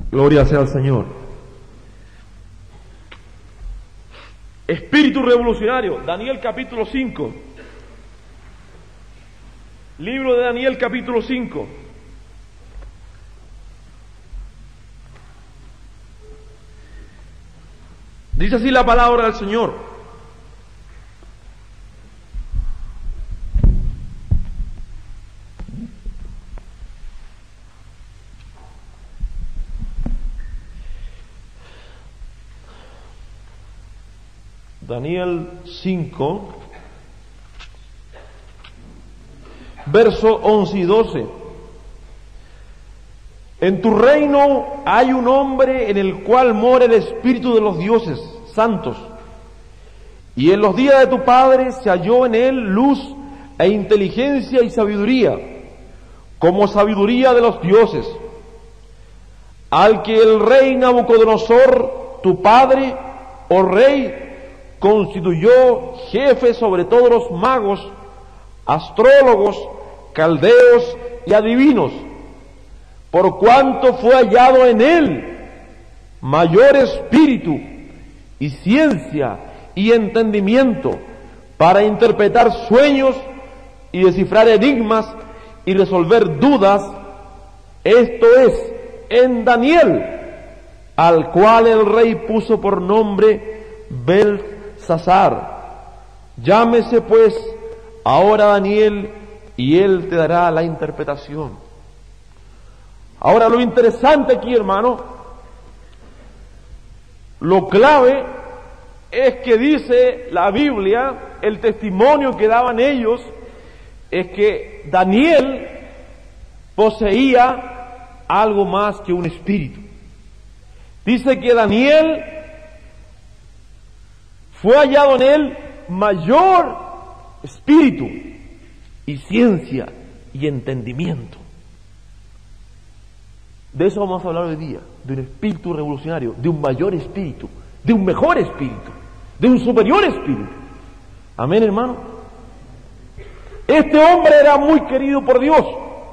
Gloria sea al Señor. Espíritu revolucionario, Daniel capítulo 5. Libro de Daniel capítulo 5. Dice así la palabra del Señor. Daniel 5, versos 11 y 12. En tu reino hay un hombre en el cual mora el espíritu de los dioses santos, y en los días de tu padre se halló en él luz e inteligencia y sabiduría, como sabiduría de los dioses, al que el rey Nabucodonosor, tu padre, oh rey, constituyó jefe sobre todos los magos, astrólogos, caldeos y adivinos, por cuanto fue hallado en él mayor espíritu y ciencia y entendimiento para interpretar sueños y descifrar enigmas y resolver dudas, esto es, en Daniel, al cual el rey puso por nombre Belsasar. Llámese pues ahora Daniel y él te dará la interpretación. Ahora lo interesante aquí, hermano, lo clave es que dice la Biblia, el testimonio que daban ellos, es que Daniel poseía algo más que un espíritu. Dice que Daniel fue hallado en él mayor espíritu y ciencia y entendimiento. De eso vamos a hablar hoy día, de un espíritu revolucionario, de un mayor espíritu, de un mejor espíritu, de un superior espíritu. Amén, hermano. Este hombre era muy querido por Dios.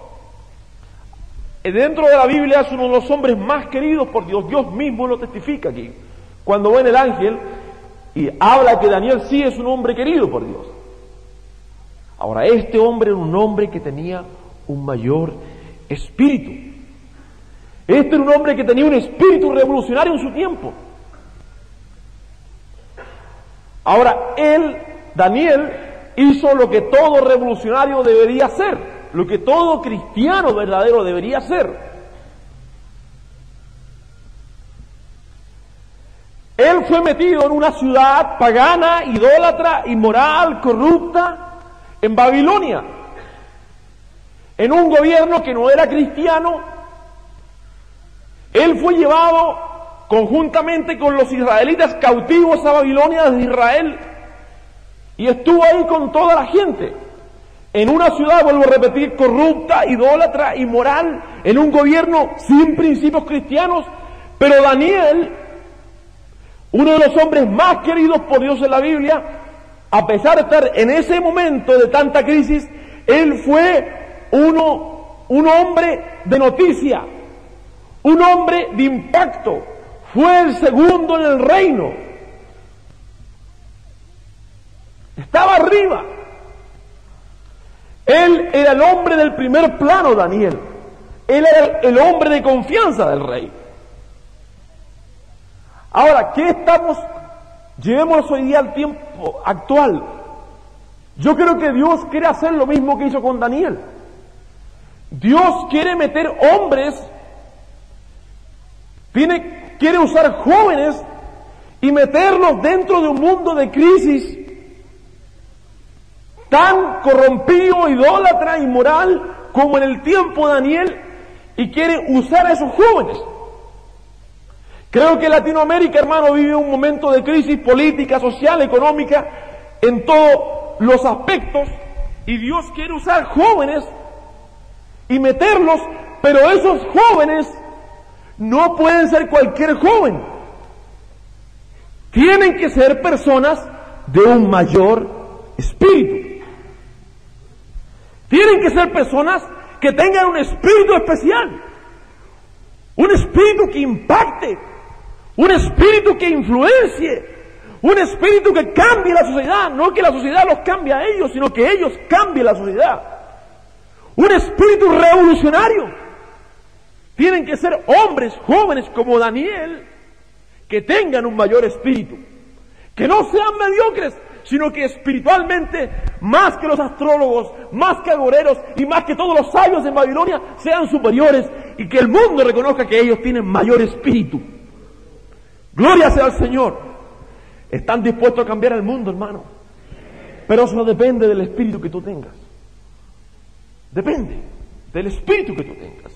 Dentro de la Biblia es uno de los hombres más queridos por Dios. Dios mismo lo testifica aquí. Cuando ven el ángel y habla que Daniel sí es un hombre querido por Dios. Ahora, este hombre era un hombre que tenía un mayor espíritu. Este era un hombre que tenía un espíritu revolucionario en su tiempo. Ahora, Daniel, hizo lo que todo revolucionario debería hacer, lo que todo cristiano verdadero debería hacer. Él fue metido en una ciudad pagana, idólatra, inmoral, corrupta, en Babilonia, en un gobierno que no era cristiano. Él fue llevado conjuntamente con los israelitas cautivos a Babilonia desde Israel y estuvo ahí con toda la gente, en una ciudad, vuelvo a repetir, corrupta, idólatra, inmoral, en un gobierno sin principios cristianos. Pero Daniel, uno de los hombres más queridos por Dios en la Biblia, a pesar de estar en ese momento de tanta crisis, él fue un hombre de noticia, un hombre de impacto. Fue el segundo en el reino. Estaba arriba. Él era el hombre del primer plano, Daniel. Él era el hombre de confianza del rey. Ahora, llevémonos hoy día al tiempo actual. Yo creo que Dios quiere hacer lo mismo que hizo con Daniel. Dios quiere meter hombres, quiere usar jóvenes y meterlos dentro de un mundo de crisis tan corrompido, idólatra, inmoral como en el tiempo de Daniel, y quiere usar a esos jóvenes. Creo que Latinoamérica, hermano, vive un momento de crisis política, social, económica, en todos los aspectos, y Dios quiere usar jóvenes y meterlos, pero esos jóvenes no pueden ser cualquier joven. Tienen que ser personas de un mayor espíritu. Tienen que ser personas que tengan un espíritu especial. un espíritu que impacte, un espíritu que influencie, un espíritu que cambie la sociedad, no que la sociedad los cambie a ellos, sino que ellos cambien la sociedad. Un espíritu revolucionario. Tienen que ser hombres jóvenes como Daniel, que tengan un mayor espíritu, que no sean mediocres, sino que espiritualmente, más que los astrólogos, más que agoreros y más que todos los sabios de Babilonia, sean superiores y que el mundo reconozca que ellos tienen mayor espíritu. Gloria sea al Señor. Están dispuestos a cambiar el mundo, hermano, pero eso depende del espíritu que tú tengas. Depende del espíritu que tú tengas.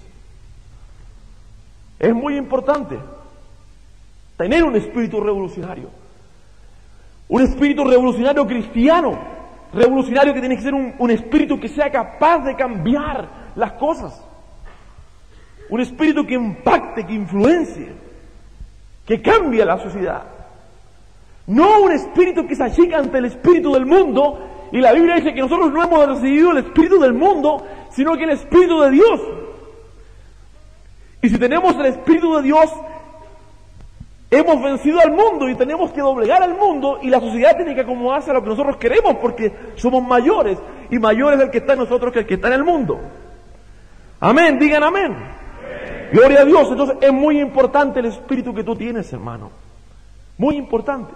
Es muy importante tener un espíritu revolucionario. Un espíritu revolucionario cristiano. Revolucionario que tiene que ser un espíritu que sea capaz de cambiar las cosas. Un espíritu que impacte, que influencie, que cambie la sociedad. No un espíritu que se achica ante el espíritu del mundo. Y la Biblia dice que nosotros no hemos recibido el espíritu del mundo, sino que el espíritu de Dios. Y si tenemos el espíritu de Dios, hemos vencido al mundo y tenemos que doblegar al mundo, y la sociedad tiene que acomodarse a lo que nosotros queremos porque somos mayores, y mayor es el que está en nosotros que el que está en el mundo. Amén, digan amén. Gloria a Dios. Entonces es muy importante el espíritu que tú tienes, hermano. Muy importante.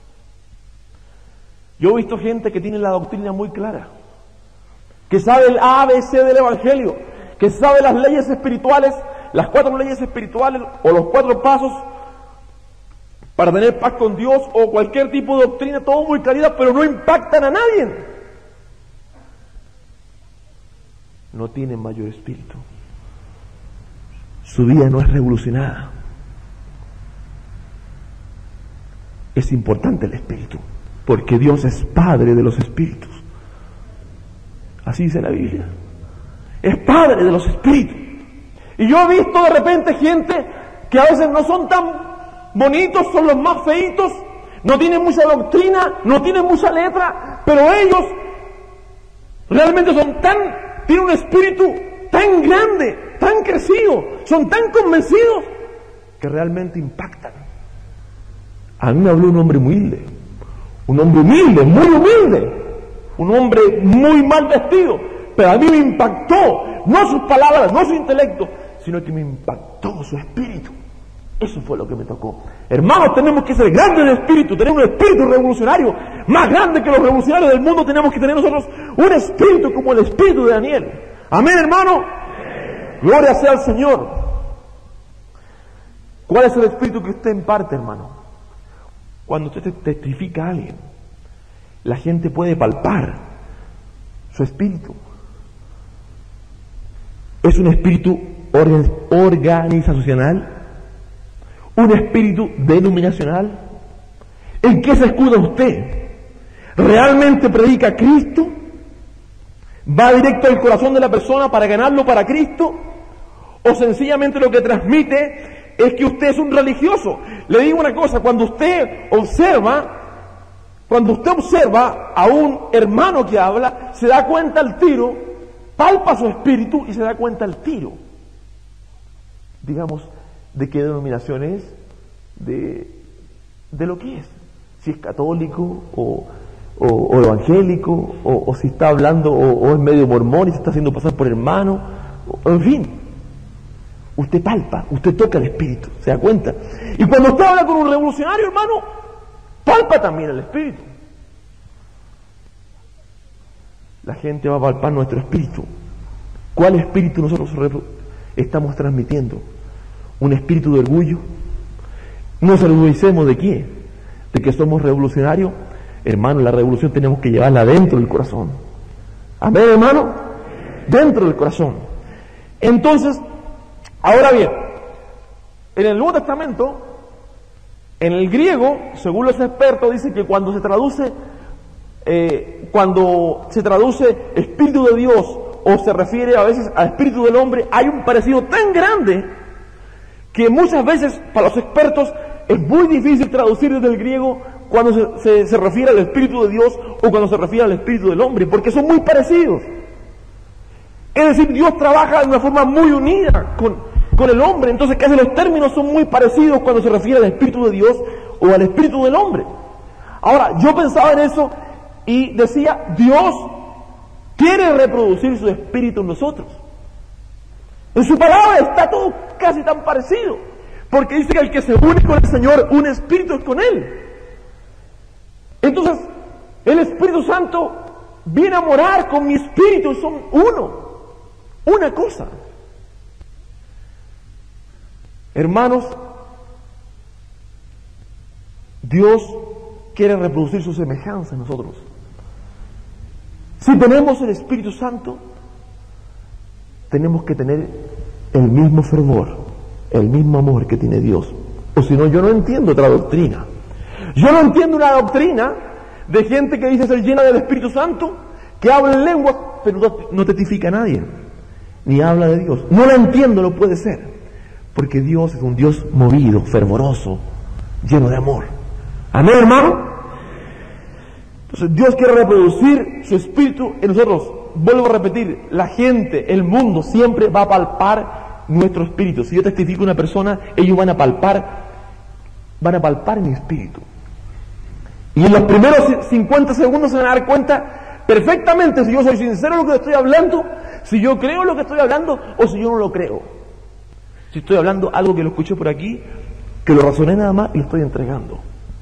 Yo he visto gente que tiene la doctrina muy clara, que sabe el ABC del Evangelio, que sabe las leyes espirituales, las 4 leyes espirituales o los 4 pasos para tener paz con Dios o cualquier tipo de doctrina, todo muy claridad, pero no impactan a nadie. No tienen mayor espíritu. Su vida no es revolucionada. Es importante el espíritu, porque Dios es Padre de los espíritus. Así dice la Biblia. Es Padre de los espíritus. Y yo he visto de repente gente que a veces no son tan bonitos, son los más feitos, no tienen mucha doctrina, no tienen mucha letra, pero ellos realmente tienen un espíritu tan grande, tan crecido, son tan convencidos que realmente impactan. A mí me habló un hombre humilde, muy humilde, un hombre muy mal vestido, pero a mí me impactó, no sus palabras, no su intelecto, sino que me impactó su espíritu. Eso fue lo que me tocó. Hermanos, tenemos que ser grandes de espíritu, tener un espíritu revolucionario, más grande que los revolucionarios del mundo. Tenemos que tener nosotros un espíritu como el espíritu de Daniel. Amén, hermano. Gloria sea al Señor. ¿Cuál es el espíritu que usted imparte, hermano? Cuando usted testifica a alguien, la gente puede palpar su espíritu. Es un espíritu organizacional, un espíritu denominacional. ¿En qué se escuda usted? ¿Realmente predica a Cristo? ¿Va directo al corazón de la persona para ganarlo para Cristo? ¿O sencillamente lo que transmite es que usted es un religioso? Le digo una cosa, cuando usted observa a un hermano que habla, se da cuenta al tiro, palpa su espíritu y se da cuenta al tiro, digamos, de qué denominación es, de lo que es, si es católico o evangélico, o si está hablando o es medio mormón y se está haciendo pasar por hermano, en fin, usted palpa, usted toca el espíritu, se da cuenta. Y cuando usted habla con un revolucionario, hermano, palpa también el espíritu. La gente va a palpar nuestro espíritu. ¿Cuál espíritu nosotros estamos transmitiendo? ¿Un espíritu de orgullo? ¿No nos enorgullecemos de qué? ¿De que somos revolucionarios? Hermano, la revolución tenemos que llevarla dentro del corazón. Amén, hermano. Dentro del corazón. Entonces, ahora bien, en el Nuevo Testamento, en el griego, según los expertos, dice que cuando se traduce Espíritu de Dios, o se refiere a veces al Espíritu del hombre, hay un parecido tan grande que muchas veces para los expertos es muy difícil traducir desde el griego cuando se refiere al Espíritu de Dios o cuando se refiere al Espíritu del hombre, porque son muy parecidos. Es decir, Dios trabaja de una forma muy unida con el hombre. Entonces casi los términos son muy parecidos cuando se refiere al Espíritu de Dios o al Espíritu del hombre. Ahora, yo pensaba en eso y decía, Dios quiere reproducir su Espíritu en nosotros. En su palabra está todo casi tan parecido, porque dice que el que se une con el Señor, un espíritu es con Él. Entonces, el Espíritu Santo viene a morar con mi espíritu, son uno, una cosa. Hermanos, Dios quiere reproducir su semejanza en nosotros. Si tenemos el Espíritu Santo, tenemos que tener el mismo fervor, el mismo amor que tiene Dios. O si no, yo no entiendo otra doctrina. Yo no entiendo una doctrina de gente que dice ser llena del Espíritu Santo, que habla en lenguas, pero no testifica a nadie, ni habla de Dios. No la entiendo, no puede ser. Porque Dios es un Dios movido, fervoroso, lleno de amor. Amén, hermano. Entonces Dios quiere reproducir su espíritu en nosotros. Vuelvo a repetir, la gente, el mundo siempre va a palpar nuestro espíritu. Si yo testifico a una persona, ellos van a palpar mi espíritu. Y en los primeros 50 segundos se van a dar cuenta perfectamente si yo soy sincero en lo que estoy hablando, si yo creo lo que estoy hablando o si yo no lo creo. Si estoy hablando algo que lo escuché por aquí, que lo razoné nada más y lo estoy entregando.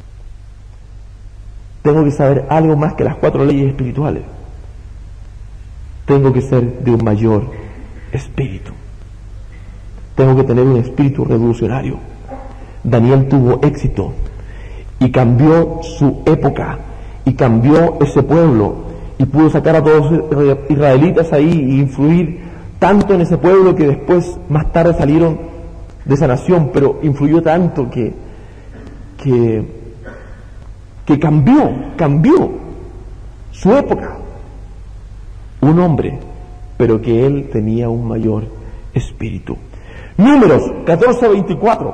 Tengo que saber algo más que las 4 leyes espirituales. Tengo que ser de un mayor espíritu. Tengo que tener un espíritu revolucionario. Daniel tuvo éxito y cambió su época y cambió ese pueblo y pudo sacar a todos los israelitas ahí e influir tanto en ese pueblo que después, más tarde salieron de esa nación, pero influyó tanto que cambió su época. Un hombre, pero que él tenía un mayor espíritu. Números 14:24.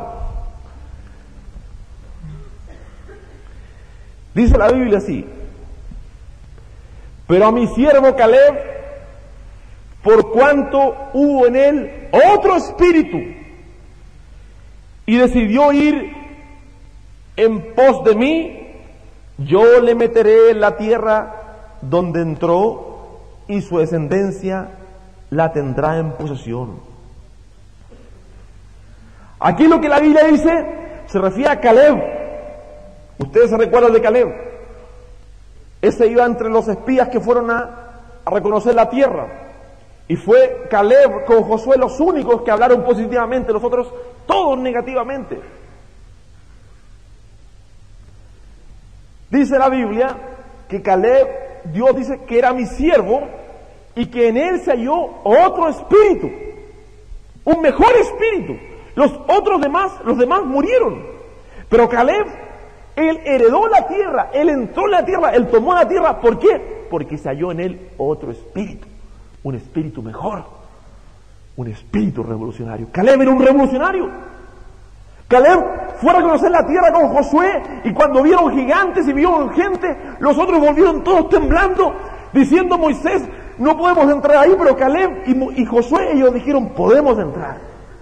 Dice la Biblia así: pero a mi siervo Caleb, por cuanto hubo en él otro espíritu, y decidió ir en pos de mí, yo le meteré en la tierra donde entró, y su descendencia la tendrá en posesión. Aquí lo que la Biblia dice se refiere a Caleb. Ustedes se recuerdan de Caleb. Ese iba entre los espías que fueron a reconocer la tierra. Y fue Caleb con Josué los únicos que hablaron positivamente, los otros todos negativamente. Dice la Biblia que Caleb, Dios dice que era mi siervo y que en él se halló otro espíritu, un mejor espíritu. Los demás murieron. Pero Caleb, él heredó la tierra, él entró en la tierra, él tomó la tierra. ¿Por qué? Porque se halló en él otro espíritu, un espíritu mejor, un espíritu revolucionario. Caleb era un revolucionario. Caleb fue a reconocer la tierra con Josué, y cuando vieron gigantes y vieron gente, los otros volvieron todos temblando, diciendo: Moisés, no podemos entrar ahí. Pero Caleb y Josué, ellos dijeron: podemos entrar.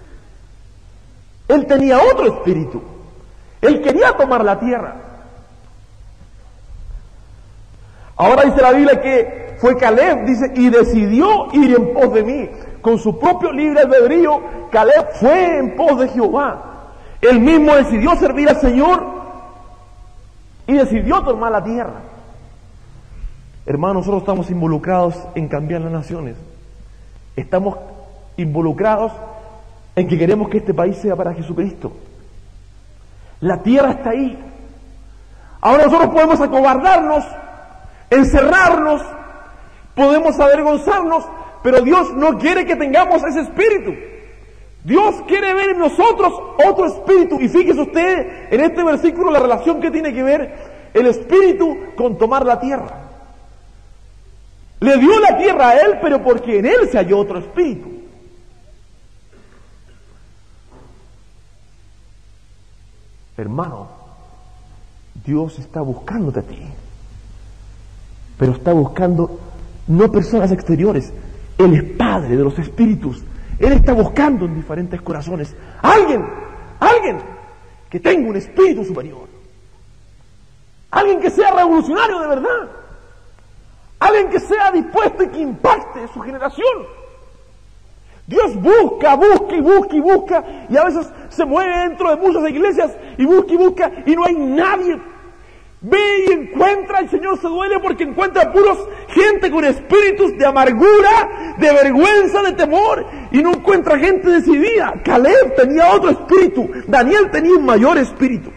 Él tenía otro espíritu, él quería tomar la tierra. Ahora dice la Biblia que fue Caleb, dice, y decidió ir en pos de mí. Con su propio libre albedrío, Caleb fue en pos de Jehová. Él mismo decidió servir al Señor y decidió tomar la tierra. Hermanos, nosotros estamos involucrados en cambiar las naciones. Estamos involucrados en que queremos que este país sea para Jesucristo. La tierra está ahí. Ahora nosotros podemos acobardarnos, encerrarnos, podemos avergonzarnos, pero Dios no quiere que tengamos ese espíritu. Dios quiere ver en nosotros otro espíritu. Y fíjese usted en este versículo la relación que tiene que ver el espíritu con tomar la tierra. Le dio la tierra a él, pero porque en él se halló otro espíritu. Hermano, Dios está buscándote a ti, pero está buscando no personas exteriores. Él es Padre de los espíritus. Él está buscando en diferentes corazones alguien que tenga un espíritu superior. Alguien que sea revolucionario de verdad. Alguien que sea dispuesto y que impacte su generación. Dios busca, busca y busca y busca, y a veces se mueve dentro de muchas iglesias y busca y no hay nadie. Ve y encuentra, el Señor se duele porque encuentra puros gente con espíritus de amargura, de vergüenza, de temor, y no encuentra gente decidida. Caleb tenía otro espíritu, Daniel tenía un mayor espíritu.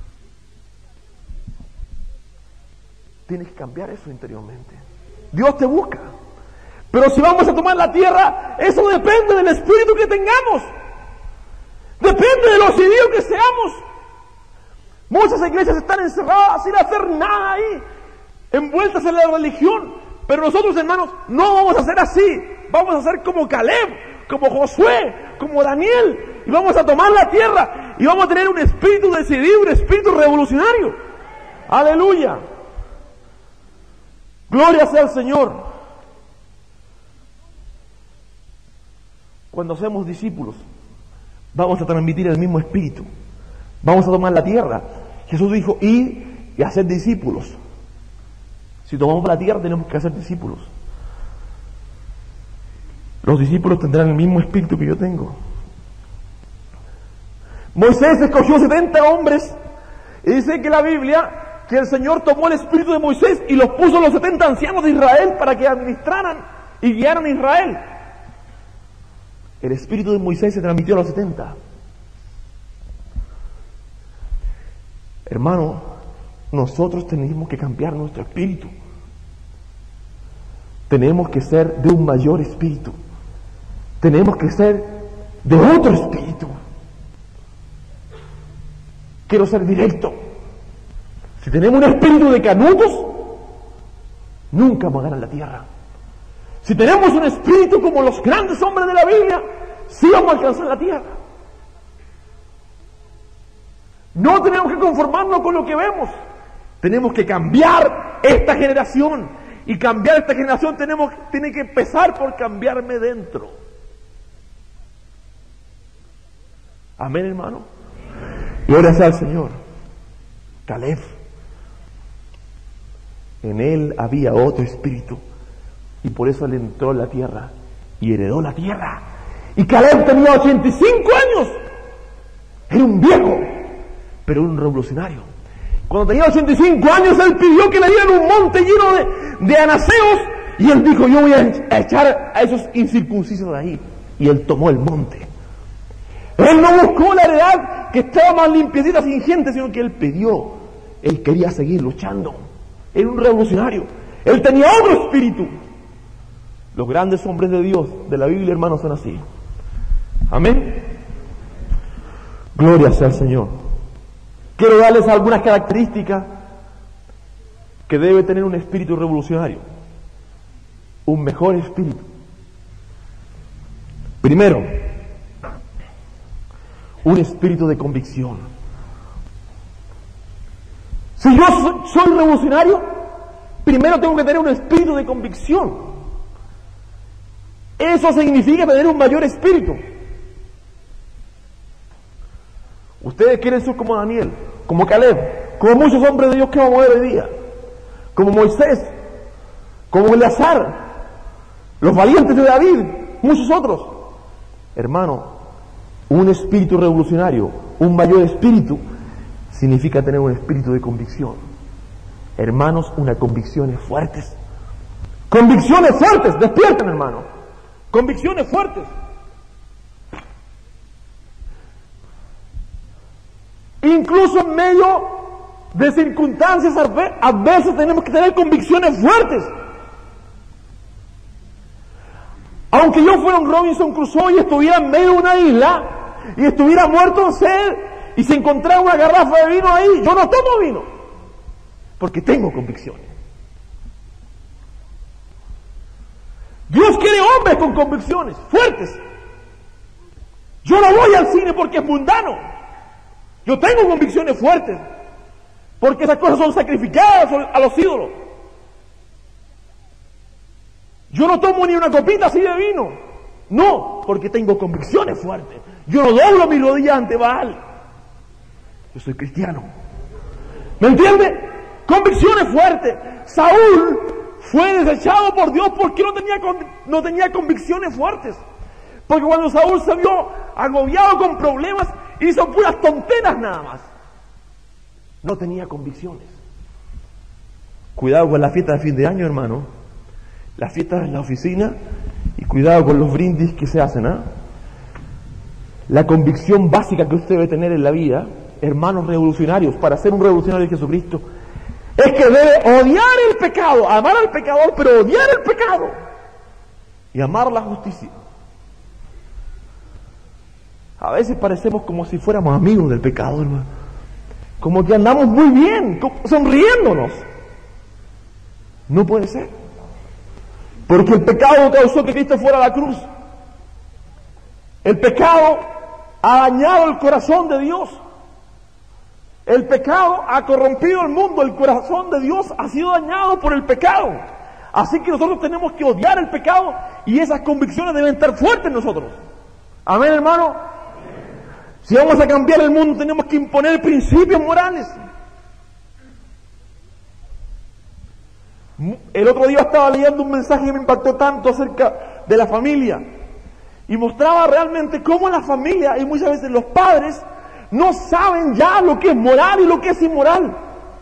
Tienes que cambiar eso interiormente. Dios te busca. Pero si vamos a tomar la tierra, eso depende del espíritu que tengamos. Depende de los decididos que seamos. Muchas iglesias están encerradas sin hacer nada ahí, envueltas en la religión. Pero nosotros, hermanos, no vamos a ser así. Vamos a ser como Caleb, como Josué, como Daniel. Y vamos a tomar la tierra y vamos a tener un espíritu decidido, un espíritu revolucionario. Aleluya. Gloria sea al Señor. Cuando hacemos discípulos, vamos a transmitir el mismo espíritu. Vamos a tomar la tierra. Jesús dijo, ir y hacer discípulos. Si tomamos la tierra, tenemos que hacer discípulos. Los discípulos tendrán el mismo espíritu que yo tengo. Moisés escogió 70 hombres, y dice que la Biblia, que el Señor tomó el espíritu de Moisés y los puso a los 70 ancianos de Israel para que administraran y guiaran a Israel. El espíritu de Moisés se transmitió a los 70. Hermano, nosotros tenemos que cambiar nuestro espíritu. Tenemos que ser de un mayor espíritu. Tenemos que ser de otro espíritu. Quiero ser directo. Si tenemos un espíritu de canutos, nunca vamos a ganar la tierra. Si tenemos un espíritu como los grandes hombres de la Biblia, sí vamos a alcanzar la tierra. No tenemos que conformarnos con lo que vemos. Tenemos que cambiar esta generación. Y cambiar esta generación tiene que empezar por cambiarme dentro. Amén, hermano. Gloria sea al Señor. Caleb. En él había otro espíritu. Y por eso él entró en la tierra y heredó la tierra. Y Caleb tenía 85 años. Era un viejo, pero un revolucionario. Cuando tenía 85 años, él pidió que le dieran un monte lleno de anaseos. Y él dijo, yo voy a echar a esos incircuncisos de ahí. Y él tomó el monte. Él no buscó la heredad que estaba más limpiecita sin gente, sino que él pidió. Él quería seguir luchando. Era un revolucionario. Él tenía otro espíritu. Los grandes hombres de Dios, de la Biblia, hermanos, son así. Amén. Gloria sea al Señor. Quiero darles algunas características que debe tener un espíritu revolucionario. Un mejor espíritu. Primero, un espíritu de convicción. Si yo soy revolucionario, primero tengo que tener un espíritu de convicción. Eso significa tener un mayor espíritu. Ustedes quieren ser como Daniel, como Caleb, como muchos hombres de Dios que vamos a ver hoy día, como Moisés, como Eleazar, los valientes de David, muchos otros. Hermano, un espíritu revolucionario, un mayor espíritu, significa tener un espíritu de convicción. Hermanos, unas convicciones fuertes. Convicciones fuertes, despierten, hermano. Convicciones fuertes. Incluso en medio de circunstancias adversas tenemos que tener convicciones fuertes. Aunque yo fuera un Robinson Crusoe y estuviera en medio de una isla y estuviera muerto de sed y se encontrara una garrafa de vino ahí, yo no tomo vino porque tengo convicciones. Dios quiere hombres con convicciones fuertes. Yo no voy al cine porque es mundano. Yo tengo convicciones fuertes porque esas cosas son sacrificadas a los ídolos. Yo no tomo ni una copita así de vino No, porque tengo convicciones fuertes. Yo no doblo mi rodilla ante Baal. Yo soy cristiano. ¿Me entiende? Convicciones fuertes. Saúl fue desechado por Dios porque no tenía convicciones fuertes. Porque cuando Saúl se vio agobiado con problemas, hizo puras tonteras nada más. No tenía convicciones. Cuidado con la fiesta de fin de año, hermano. Las fiestas en la oficina y cuidado con los brindis que se hacen, ¿ah? La convicción básica que usted debe tener en la vida, hermanos revolucionarios, para ser un revolucionario de Jesucristo, es que debe odiar el pecado, amar al pecador, pero odiar el pecado y amar la justicia. A veces parecemos como si fuéramos amigos del pecado, hermano. Como que andamos muy bien, sonriéndonos. No puede ser. Porque el pecado causó que Cristo fuera a la cruz. El pecado ha dañado el corazón de Dios. El pecado ha corrompido el mundo. El corazón de Dios ha sido dañado por el pecado. Así que nosotros tenemos que odiar el pecado y esas convicciones deben estar fuertes en nosotros. Amén, hermano. Si vamos a cambiar el mundo, tenemos que imponer principios morales. El otro día estaba leyendo un mensaje que me impactó tanto acerca de la familia. Y mostraba realmente cómo la familia, y muchas veces los padres, no saben ya lo que es moral y lo que es inmoral.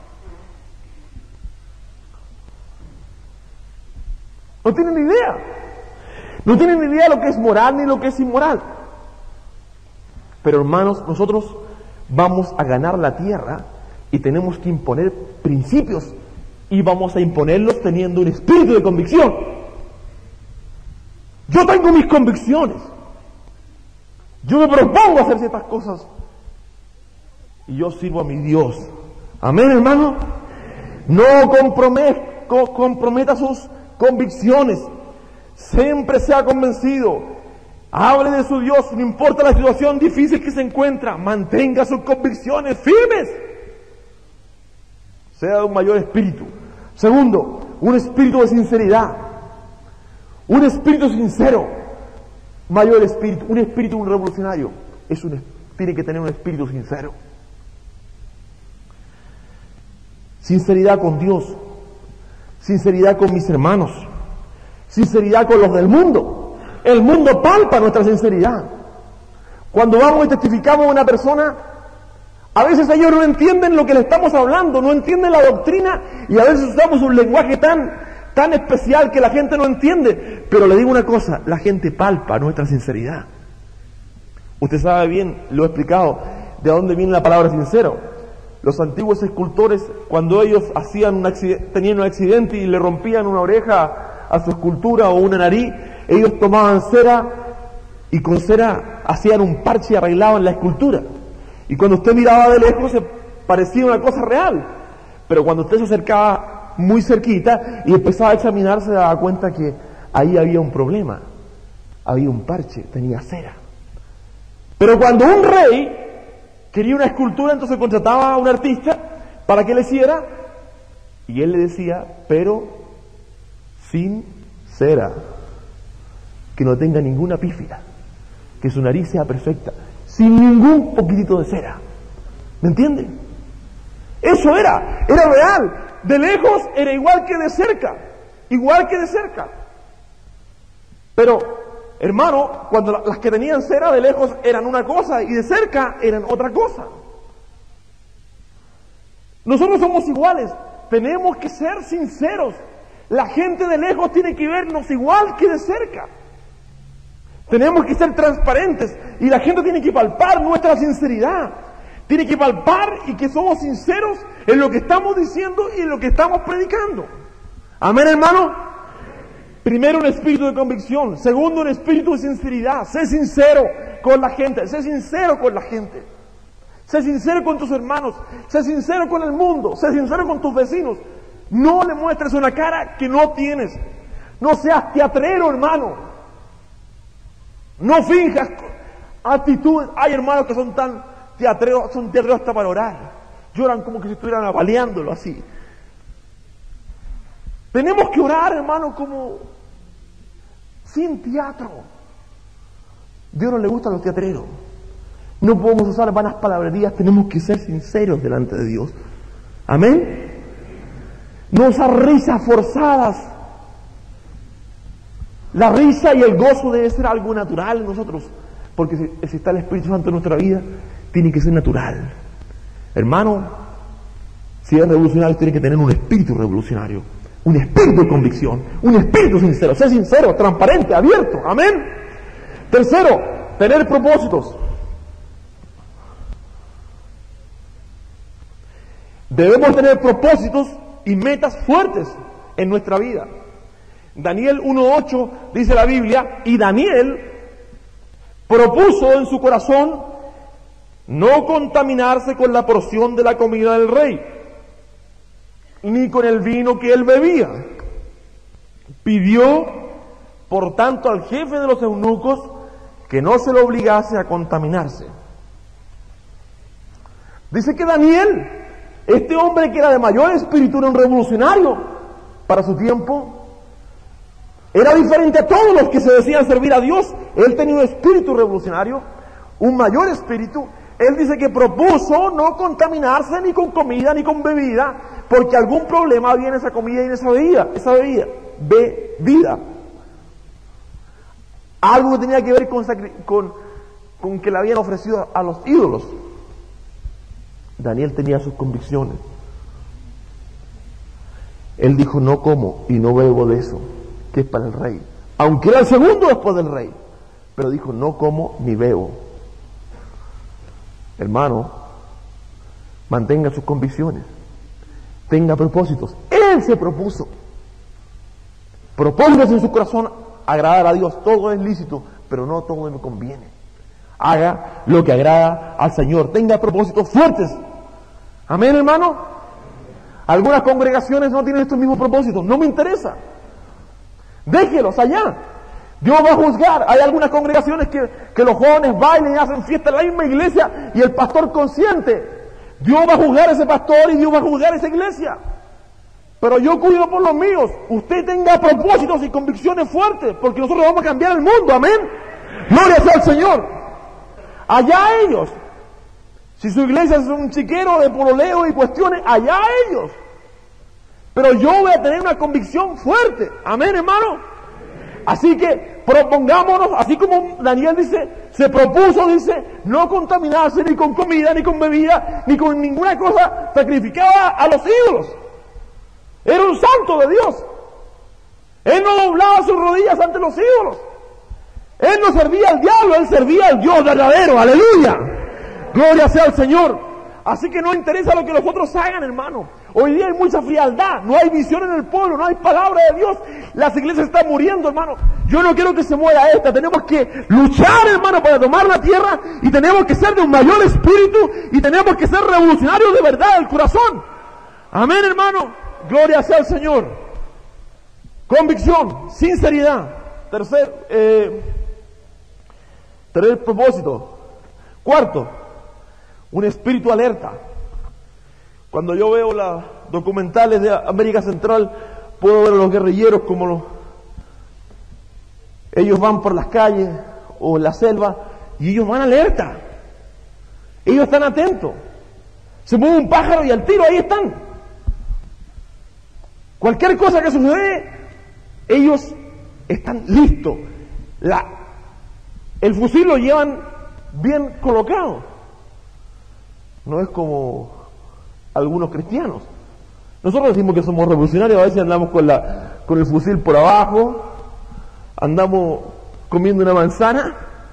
No tienen ni idea. No tienen ni idea de lo que es moral ni lo que es inmoral. Pero hermanos, nosotros vamos a ganar la tierra y tenemos que imponer principios y vamos a imponerlos teniendo un espíritu de convicción. Yo tengo mis convicciones. Yo me propongo hacer ciertas cosas y yo sirvo a mi Dios. Amén, hermano. No comprometa sus convicciones. Siempre sea convencido. Hable de su Dios, no importa la situación difícil que se encuentra, mantenga sus convicciones firmes. Sea de un mayor espíritu. Segundo, un espíritu de sinceridad. Un espíritu sincero. Mayor espíritu. Un espíritu revolucionario. Tiene que tener un espíritu sincero. Sinceridad con Dios. Sinceridad con mis hermanos. Sinceridad con los del mundo. El mundo palpa nuestra sinceridad. Cuando vamos y testificamos a una persona, a veces ellos no entienden lo que le estamos hablando, no entienden la doctrina y a veces usamos un lenguaje tan especial que la gente no entiende. Pero le digo una cosa, la gente palpa nuestra sinceridad. Usted sabe bien, lo he explicado, de dónde viene la palabra sincero. Los antiguos escultores, cuando ellos tenían un accidente y le rompían una oreja a su escultura o una nariz, ellos tomaban cera y con cera hacían un parche y arreglaban la escultura. Y cuando usted miraba de lejos se parecía una cosa real. Pero cuando usted se acercaba muy cerquita y empezaba a examinar, se daba cuenta que ahí había un problema. Había un parche, tenía cera. Pero cuando un rey quería una escultura, entonces contrataba a un artista para que le hiciera, y él le decía, pero sin cera, que no tenga ninguna pífida, que su nariz sea perfecta, sin ningún poquitito de cera. ¿Me entienden? Eso era real. De lejos era igual que de cerca, Pero, hermano, cuando las que tenían cera de lejos eran una cosa y de cerca eran otra cosa. Nosotros somos iguales, tenemos que ser sinceros. La gente de lejos tiene que vernos igual que de cerca. Tenemos que ser transparentes y la gente tiene que palpar nuestra sinceridad. Tiene que palpar y que somos sinceros en lo que estamos diciendo y en lo que estamos predicando. Amén, hermano. Primero, un espíritu de convicción. Segundo, un espíritu de sinceridad. Sé sincero con la gente. Sé sincero con la gente. Sé sincero con tus hermanos. Sé sincero con el mundo. Sé sincero con tus vecinos. No le muestres una cara que no tienes. No seas teatrero, hermano. No finjas actitudes. Hay hermanos que son tan teatreros hasta para orar. Lloran como que si estuvieran apaleándolo así. Tenemos que orar, hermano, como sin teatro. Dios no le gusta a los teatreros. No podemos usar vanas palabrerías, tenemos que ser sinceros delante de Dios. Amén. No usar risas forzadas. La risa y el gozo debe ser algo natural en nosotros, porque si está el Espíritu Santo en nuestra vida, tiene que ser natural. Hermano, si es revolucionario, tiene que tener un espíritu revolucionario, un espíritu de convicción, un espíritu sincero. Ser sincero, transparente, abierto. Amén. Tercero, tener propósitos. Debemos tener propósitos y metas fuertes en nuestra vida. Daniel 1:8 dice la Biblia, y Daniel propuso en su corazón no contaminarse con la porción de la comida del rey, ni con el vino que él bebía. Pidió, por tanto, al jefe de los eunucos que no se lo obligase a contaminarse. Dice que Daniel, este hombre que era de mayor espíritu, era un revolucionario para su tiempo, era diferente a todos los que se decían servir a Dios. Él tenía un espíritu revolucionario, un mayor espíritu. Él dice que propuso no contaminarse ni con comida ni con bebida, porque algún problema había en esa comida y en esa bebida. Algo que tenía que ver con que le habían ofrecido a los ídolos. Daniel tenía sus convicciones. Él dijo, no como y no bebo de eso, que es para el rey. Aunque era el segundo después del rey. Pero dijo, no como ni bebo. Hermano, mantenga sus convicciones. Tenga propósitos. Él se propuso. Propósitos en su corazón, agradar a Dios. Todo es lícito, pero no todo me conviene. Haga lo que agrada al Señor. Tenga propósitos fuertes. Amén, hermano. Algunas congregaciones no tienen estos mismos propósitos. No me interesa. Déjelos allá. Dios va a juzgar. Hay algunas congregaciones que los jóvenes bailen y hacen fiesta en la misma iglesia y el pastor consciente. Dios va a juzgar a ese pastor y Dios va a juzgar a esa iglesia. Pero yo cuido por los míos. Usted tenga propósitos y convicciones fuertes, porque nosotros vamos a cambiar el mundo. Amén. Gloria sea al Señor. Allá ellos. Si su iglesia es un chiquero de pololeo y cuestiones, allá ellos. Pero yo voy a tener una convicción fuerte. Amén, hermano. Así que propongámonos, así como Daniel dice, se propuso, dice, no contaminarse ni con comida, ni con bebida, ni con ninguna cosa sacrificada a los ídolos. Era un santo de Dios. Él no doblaba sus rodillas ante los ídolos. Él no servía al diablo, él servía al Dios verdadero. Aleluya. Gloria sea al Señor. Así que no interesa lo que los otros hagan, hermano. Hoy día hay mucha frialdad, no hay visión en el pueblo, no hay palabra de Dios. Las iglesias están muriendo, hermano. Yo no quiero que se muera esta. Tenemos que luchar, hermano, para tomar la tierra, y tenemos que ser de un mayor espíritu, y tenemos que ser revolucionarios de verdad del corazón. Amén, hermano. Gloria sea al Señor. Convicción, sinceridad. Tener propósito. Cuarto, un espíritu alerta. Cuando yo veo las documentales de América Central, puedo ver a los guerrilleros como ellos van por las calles o en la selva y ellos van alerta. Ellos están atentos. Se mueve un pájaro y al tiro ahí están. Cualquier cosa que sucede, ellos están listos. El fusil lo llevan bien colocado. No es como algunos cristianos. Nosotros decimos que somos revolucionarios, a veces andamos con el fusil por abajo, andamos comiendo una manzana.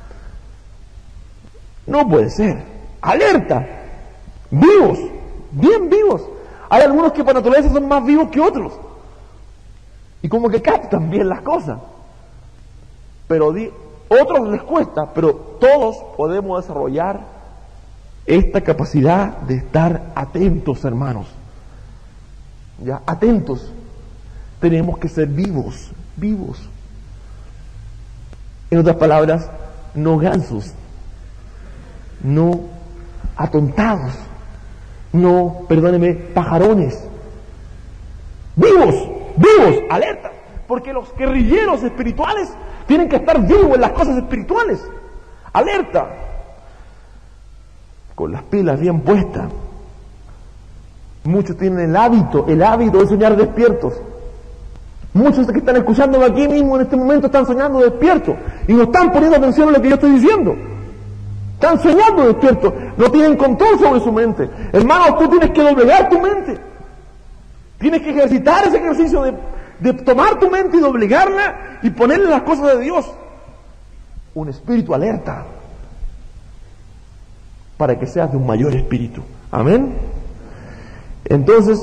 No puede ser. Alerta. Vivos, bien vivos. Hay algunos que por naturaleza son más vivos que otros. Y como que captan bien las cosas. Pero otros les cuesta, pero todos podemos desarrollar esta capacidad de estar atentos, hermanos. Ya, atentos. Tenemos que ser vivos, vivos. En otras palabras, no gansos, no atontados, no, perdóneme, pajarones. Vivos, vivos, alerta. Porque los guerrilleros espirituales tienen que estar vivos en las cosas espirituales. alerta, con las pilas bien puestas. Muchos tienen el hábito de soñar despiertos. Muchos que están escuchándome aquí mismo en este momento están soñando despiertos y no están poniendo atención a lo que yo estoy diciendo. Están soñando despiertos, no tienen control sobre su mente. Hermanos, tú tienes que doblegar tu mente. Tienes que ejercitar ese ejercicio de tomar tu mente y doblegarla y ponerle las cosas de Dios. Un espíritu alerta para que seas de un mayor espíritu. Amén. Entonces,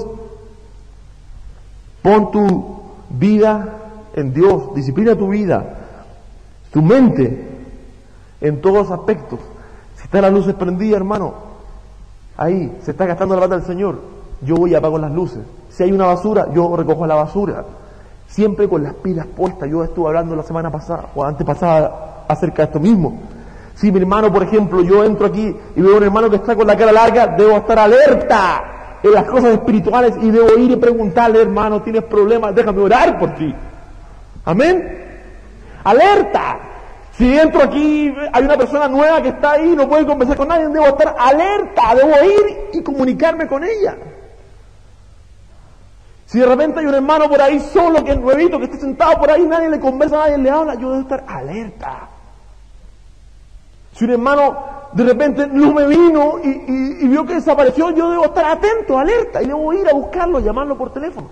pon tu vida en Dios, disciplina tu vida, tu mente, en todos los aspectos. Si está las luces prendidas, hermano, ahí se está gastando la plata del Señor, yo voy y apago las luces. Si hay una basura, yo recojo la basura. Siempre con las pilas puestas. Yo estuve hablando la semana pasada o antepasada acerca de esto mismo. Si mi hermano, por ejemplo, yo entro aquí y veo a un hermano que está con la cara larga, debo estar alerta en las cosas espirituales y debo ir y preguntarle, hermano, ¿tienes problemas? Déjame orar por ti. Amén. Alerta. Si entro aquí, hay una persona nueva que está ahí, no puede conversar con nadie, debo estar alerta, debo ir y comunicarme con ella. Si de repente hay un hermano por ahí solo, que es nuevito, que está sentado por ahí, nadie le conversa, nadie le habla, yo debo estar alerta. Si un hermano de repente no me vino y vio que desapareció, yo debo estar atento, alerta, y debo ir a buscarlo, llamarlo por teléfono.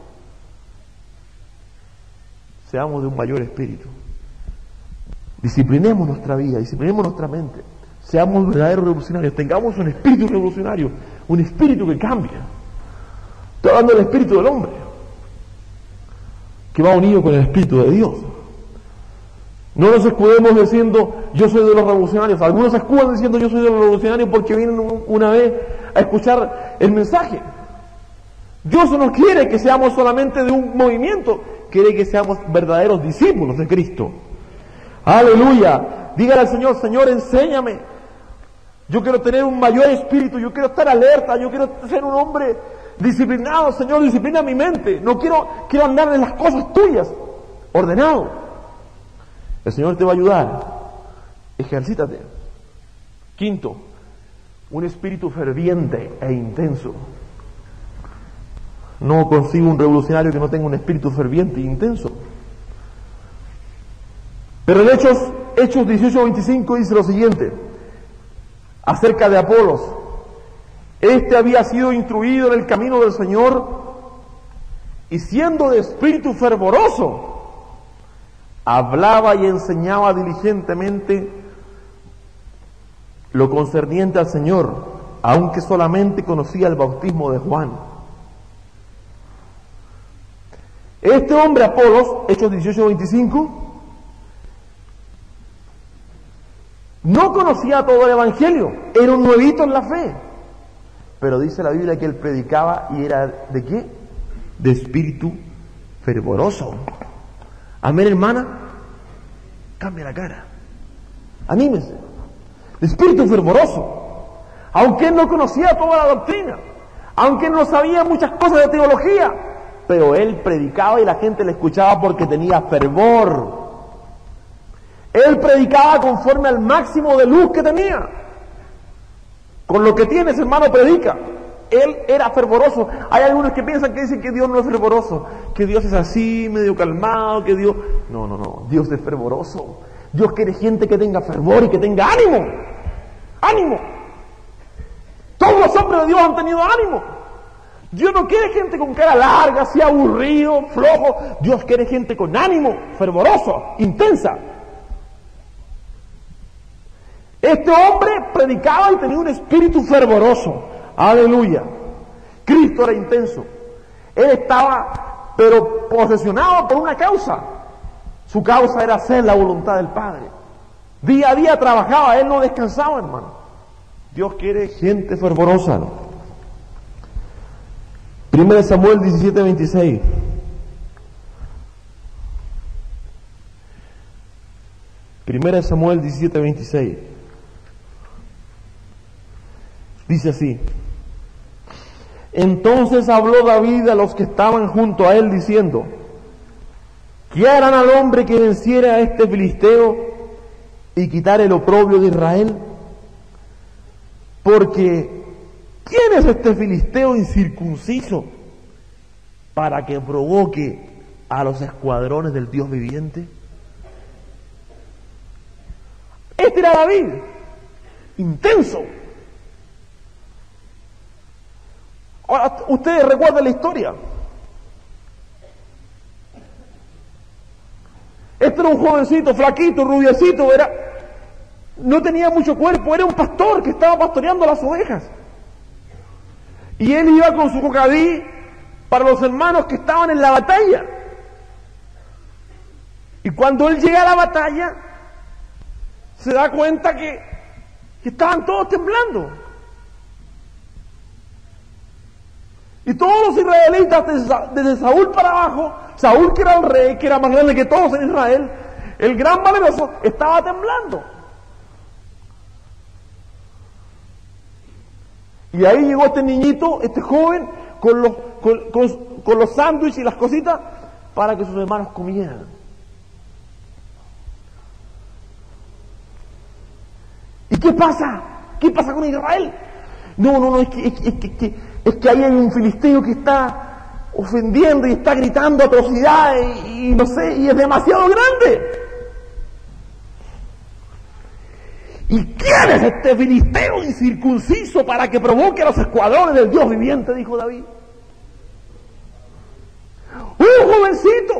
Seamos de un mayor espíritu. Disciplinemos nuestra vida, disciplinemos nuestra mente. Seamos verdaderos revolucionarios, tengamos un espíritu revolucionario, un espíritu que cambia. Estoy hablando del espíritu del hombre, que va unido con el espíritu de Dios. No nos escudemos diciendo yo soy de los revolucionarios. Algunos se escudan diciendo yo soy de los revolucionarios porque vienen una vez a escuchar el mensaje. Dios no quiere que seamos solamente de un movimiento, quiere que seamos verdaderos discípulos de Cristo. Aleluya. Dígale al Señor, Señor, enséñame. Yo quiero tener un mayor espíritu, yo quiero estar alerta, yo quiero ser un hombre disciplinado. Señor, disciplina mi mente. No quiero andar en las cosas tuyas, ordenado. El Señor te va a ayudar. Ejercítate. Quinto, un espíritu ferviente e intenso. No consigo un revolucionario que no tenga un espíritu ferviente e intenso. Pero en Hechos 18:25 dice lo siguiente, acerca de Apolos. Este había sido instruido en el camino del Señor y siendo de espíritu fervoroso, hablaba y enseñaba diligentemente lo concerniente al Señor, aunque solamente conocía el bautismo de Juan. Este hombre Apolos, Hechos 18:25, no conocía todo el Evangelio, era un nuevito en la fe, pero dice la Biblia que él predicaba y era ¿de qué? De espíritu fervoroso. Amén, hermana. Cambia la cara. Anímese. De espíritu fervoroso. Aunque él no conocía toda la doctrina, aunque él no sabía muchas cosas de teología, pero él predicaba y la gente le escuchaba porque tenía fervor. Él predicaba conforme al máximo de luz que tenía. Con lo que tienes, hermano, predica. Él era fervoroso. Hay algunos que piensan que dicen que Dios no es fervoroso, que Dios es así, medio calmado, que Dios... No. Dios es fervoroso. Dios quiere gente que tenga fervor y que tenga ánimo. ¡Ánimo! Todos los hombres de Dios han tenido ánimo. Dios no quiere gente con cara larga, así aburrido, flojo. Dios quiere gente con ánimo, fervoroso, intensa. Este hombre predicaba y tenía un espíritu fervoroso. Aleluya. Cristo era intenso. Él estaba, pero posesionado por una causa. Su causa era hacer la voluntad del Padre. Día a día trabajaba, él no descansaba, hermano. Dios quiere gente fervorosa. 1 Samuel 17:26. Primera Samuel 17:26. Dice así: entonces habló David a los que estaban junto a él diciendo: ¿qué harán al hombre que venciera a este filisteo y quitar el oprobio de Israel? Porque ¿quién es este filisteo incircunciso para que provoque a los escuadrones del Dios viviente? Este era David, intenso. Ahora, ustedes recuerdan la historia. Este era un jovencito, flaquito, rubiecito, no tenía mucho cuerpo, era un pastor que estaba pastoreando las ovejas. Y él iba con su cocadí para los hermanos que estaban en la batalla. Y cuando él llega a la batalla, se da cuenta que estaban todos temblando. Y todos los israelitas, desde Saúl para abajo, Saúl que era el rey, que era más grande que todos en Israel, el gran valeroso, estaba temblando. Y ahí llegó este niñito, este joven, con los sándwiches y las cositas, para que sus hermanos comieran. ¿Y qué pasa? ¿Qué pasa con Israel? No, es que ahí hay un filisteo que está ofendiendo y está gritando atrocidades y no sé, y es demasiado grande. ¿Y quién es este filisteo incircunciso para que provoque a los escuadrones del Dios viviente? Dijo David. Un jovencito,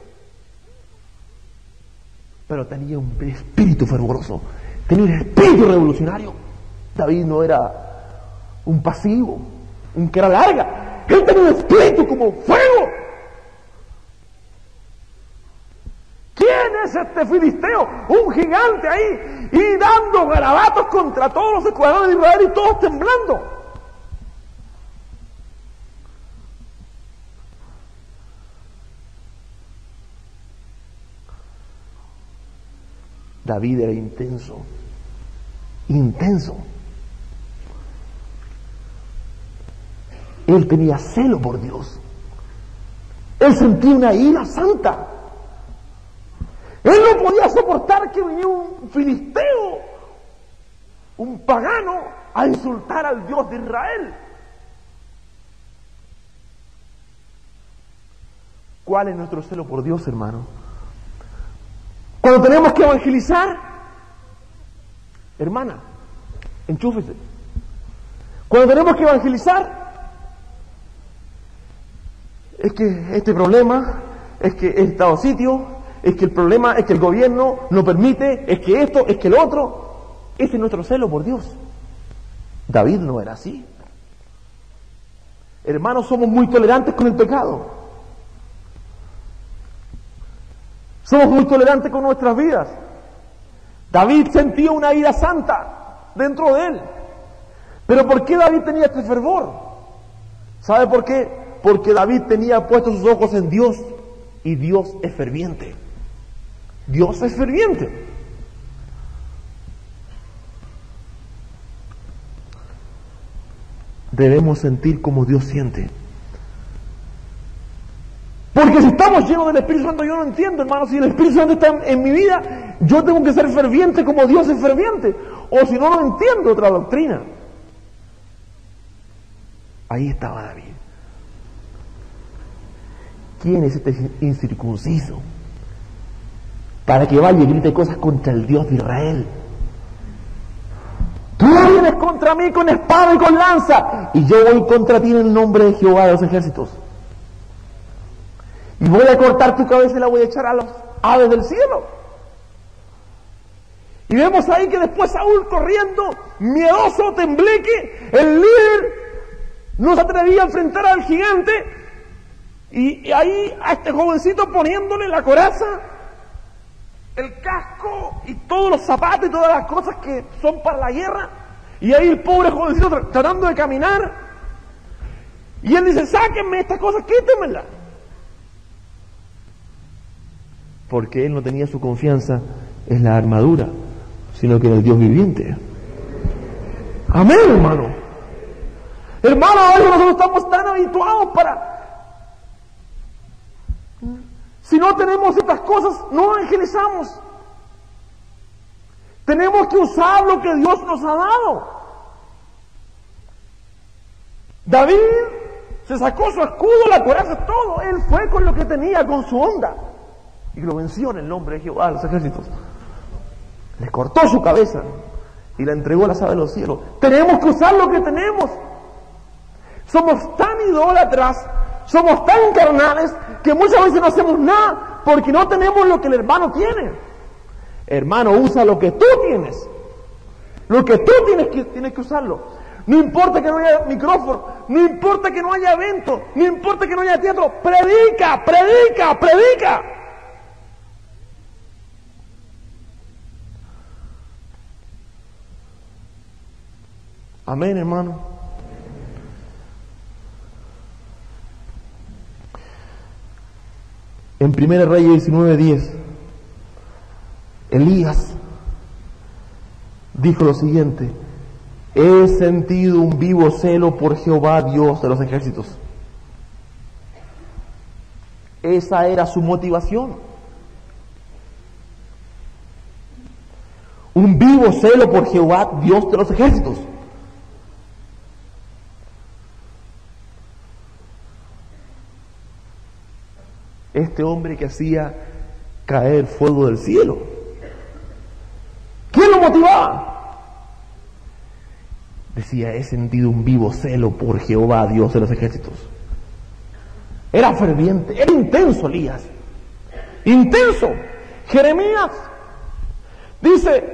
pero tenía un espíritu fervoroso, tenía un espíritu revolucionario. David no era un pasivo, un que era larga, él tenía un espíritu como fuego. ¿Quién es este filisteo? Un gigante ahí, y dando garabatos contra todos los escuadrones de Israel y todos temblando. David era intenso. Él tenía celo por Dios. Él sentía una ira santa. Él no podía soportar que viniera un filisteo, un pagano, a insultar al Dios de Israel. ¿Cuál es nuestro celo por Dios, hermano? Cuando tenemos que evangelizar, hermana, enchúfese. Cuando tenemos que evangelizar, es que este problema, es que he estado sitio, es que el problema es que el gobierno no permite, es que esto, es que lo otro. Ese es nuestro celo por Dios. David no era así. Hermanos, somos muy tolerantes con el pecado. Somos muy tolerantes con nuestras vidas. David sentía una ira santa dentro de él. Pero ¿por qué David tenía este fervor? ¿Sabe por qué? Porque David tenía puestos sus ojos en Dios, y Dios es ferviente. Dios es ferviente. Debemos sentir como Dios siente. Porque si estamos llenos del Espíritu Santo, yo no entiendo, hermano, si el Espíritu Santo está en mi vida, yo tengo que ser ferviente como Dios es ferviente, o si no, no entiendo otra doctrina. Ahí estaba David. ¿Quién es este incircunciso para que vaya y grite cosas contra el Dios de Israel? Tú vienes contra mí con espada y con lanza, y yo voy contra ti en el nombre de Jehová de los ejércitos. Y voy a cortar tu cabeza y la voy a echar a las aves del cielo. Y vemos ahí que después Saúl corriendo, miedoso, tembleque, el líder no se atrevía a enfrentar al gigante, y ahí a este jovencito poniéndole la coraza, el casco y todos los zapatos y todas las cosas que son para la guerra, y ahí el pobre jovencito tratando de caminar, y él dice: sáquenme estas cosas, quítenmelas. Porque él no tenía su confianza en la armadura, sino que en el Dios viviente. Amén, hermano. Hermano, a veces nosotros estamos tan habituados para... Si no tenemos estas cosas, no evangelizamos. Tenemos que usar lo que Dios nos ha dado. David se sacó su escudo, la coraza, todo. Él fue con lo que tenía, con su onda. Y lo venció en el nombre de Jehová de los ejércitos. Le cortó su cabeza y la entregó a las aves de los cielos. Tenemos que usar lo que tenemos. Somos tan idólatras, somos tan carnales, que muchas veces no hacemos nada porque no tenemos lo que el hermano tiene. Hermano, usa lo que tú tienes. Lo que tú tienes que usarlo. No importa que no haya micrófono, no importa que no haya evento, no importa que no haya teatro. Predica, predica, predica. Amén, hermano. En 1 Reyes 19:10, Elías dijo lo siguiente: he sentido un vivo celo por Jehová, Dios de los ejércitos. Esa era su motivación. Un vivo celo por Jehová, Dios de los ejércitos. Este hombre que hacía caer fuego del cielo, ¿quién lo motivaba? Decía: he sentido un vivo celo por Jehová, Dios de los ejércitos. Era ferviente, era intenso Elías. Intenso. Jeremías dice: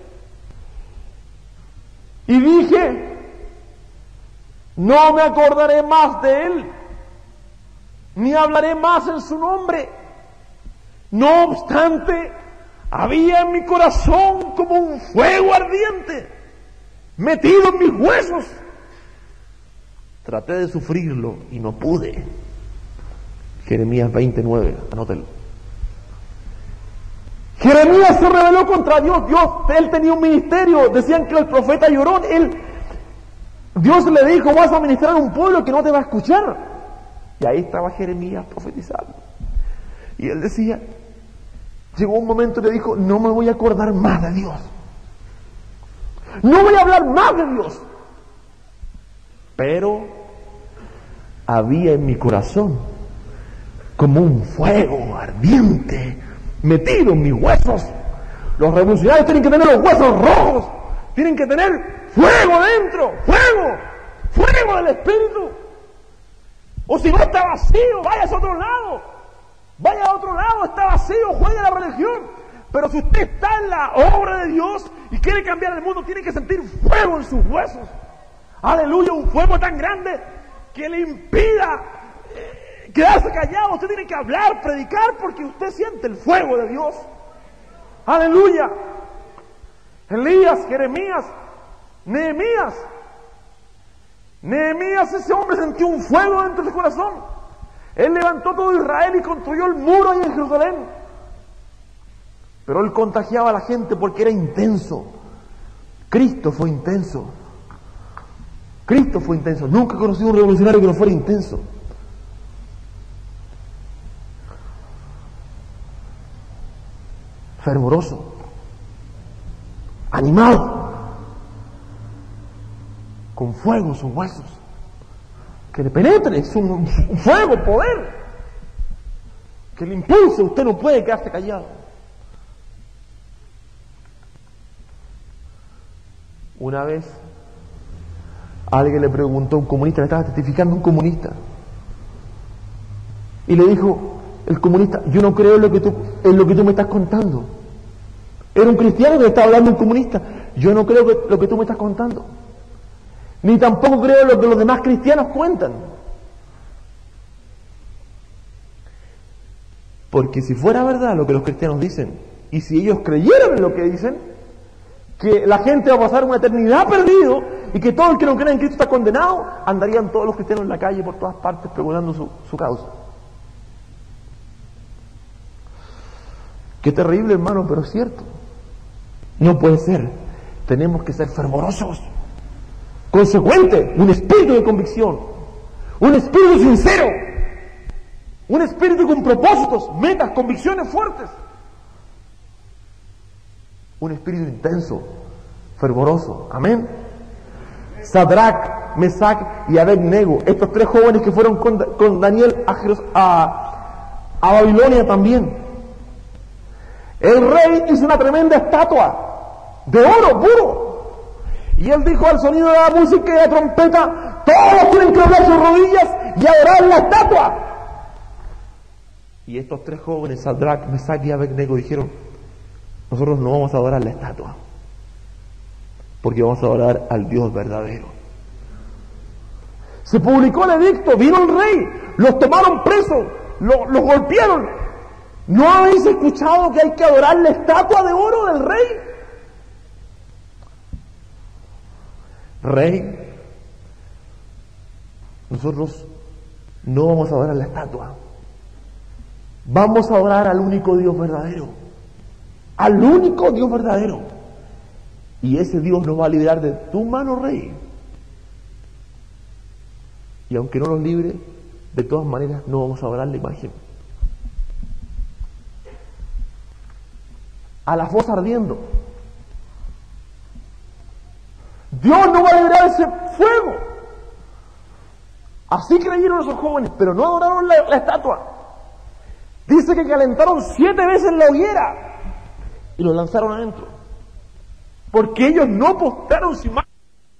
y dije, no me acordaré más de él, ni hablaré más en su nombre. No obstante, había en mi corazón como un fuego ardiente metido en mis huesos. Traté de sufrirlo y no pude. Jeremías 29, anótelo. Jeremías se rebeló contra Dios. Él tenía un ministerio. Decían que el profeta lloró. Dios le dijo: vas a ministrar a un pueblo que no te va a escuchar. Y ahí estaba Jeremías profetizando. Y él decía, llegó un momento y le dijo: no me voy a acordar más de Dios. No voy a hablar más de Dios. Pero había en mi corazón como un fuego ardiente metido en mis huesos. Los revolucionarios tienen que tener los huesos rojos, tienen que tener fuego dentro, fuego del Espíritu. O si no está vacío, vaya a otro lado. Vaya a otro lado, está vacío, juegue la religión. Pero si usted está en la obra de Dios y quiere cambiar el mundo, tiene que sentir fuego en sus huesos. Aleluya, un fuego tan grande que le impida quedarse callado. Usted tiene que hablar, predicar, porque usted siente el fuego de Dios. Aleluya. Elías, Jeremías, Nehemías, ese hombre sintió un fuego dentro de su corazón. Él levantó todo Israel y construyó el muro ahí en Jerusalén. Pero él contagiaba a la gente porque era intenso. Cristo fue intenso. Cristo fue intenso. Nunca he conocido un revolucionario que no fuera intenso. Fervoroso. Animado. Con fuego en sus huesos. Que le penetre. Es un fuego, poder. Que le impulse. Usted no puede quedarse callado. Una vez alguien le preguntó a un comunista, le estaba testificando a un comunista, y le dijo el comunista: yo no creo en lo que tú me estás contando. Era un cristiano que le estaba hablando a un comunista. Yo no creo en lo que tú me estás contando, ni tampoco creo en lo que los demás cristianos cuentan. Porque si fuera verdad lo que los cristianos dicen, y si ellos creyeran en lo que dicen, que la gente va a pasar una eternidad perdido y que todo el que no cree en Cristo está condenado, andarían todos los cristianos en la calle por todas partes pregonando su causa. Qué terrible, hermano, pero es cierto. No puede ser. Tenemos que ser fervorosos, consecuentes, un espíritu de convicción, un espíritu sincero, un espíritu con propósitos, metas, convicciones fuertes. Un espíritu intenso, fervoroso. Amén. Sadrach, Mesach y Abednego, estos 3 jóvenes que fueron con Daniel a Babilonia también. El rey hizo una tremenda estatua de oro puro. Y él dijo al sonido de la música y de la trompeta: todos tienen que doblar sus rodillas y adorar la estatua. Y estos 3 jóvenes, Sadrach, Mesach y Abednego, dijeron: nosotros no vamos a adorar la estatua, porque vamos a adorar al Dios verdadero. Se publicó el edicto, vino el rey, los tomaron presos, los golpearon. ¿No habéis escuchado que hay que adorar la estatua de oro del rey? Rey, nosotros no vamos a adorar la estatua, vamos a adorar al único Dios verdadero, al único Dios verdadero. Y ese Dios nos va a liberar de tu mano, rey. Y aunque no nos libre, de todas maneras no vamos a adorar la imagen. A la fosa ardiendo. Dios no va a liberar ese fuego. Así creyeron esos jóvenes, pero no adoraron la estatua. Dice que calentaron 7 veces la hoguera y lo lanzaron adentro, porque ellos no postraron su imagen.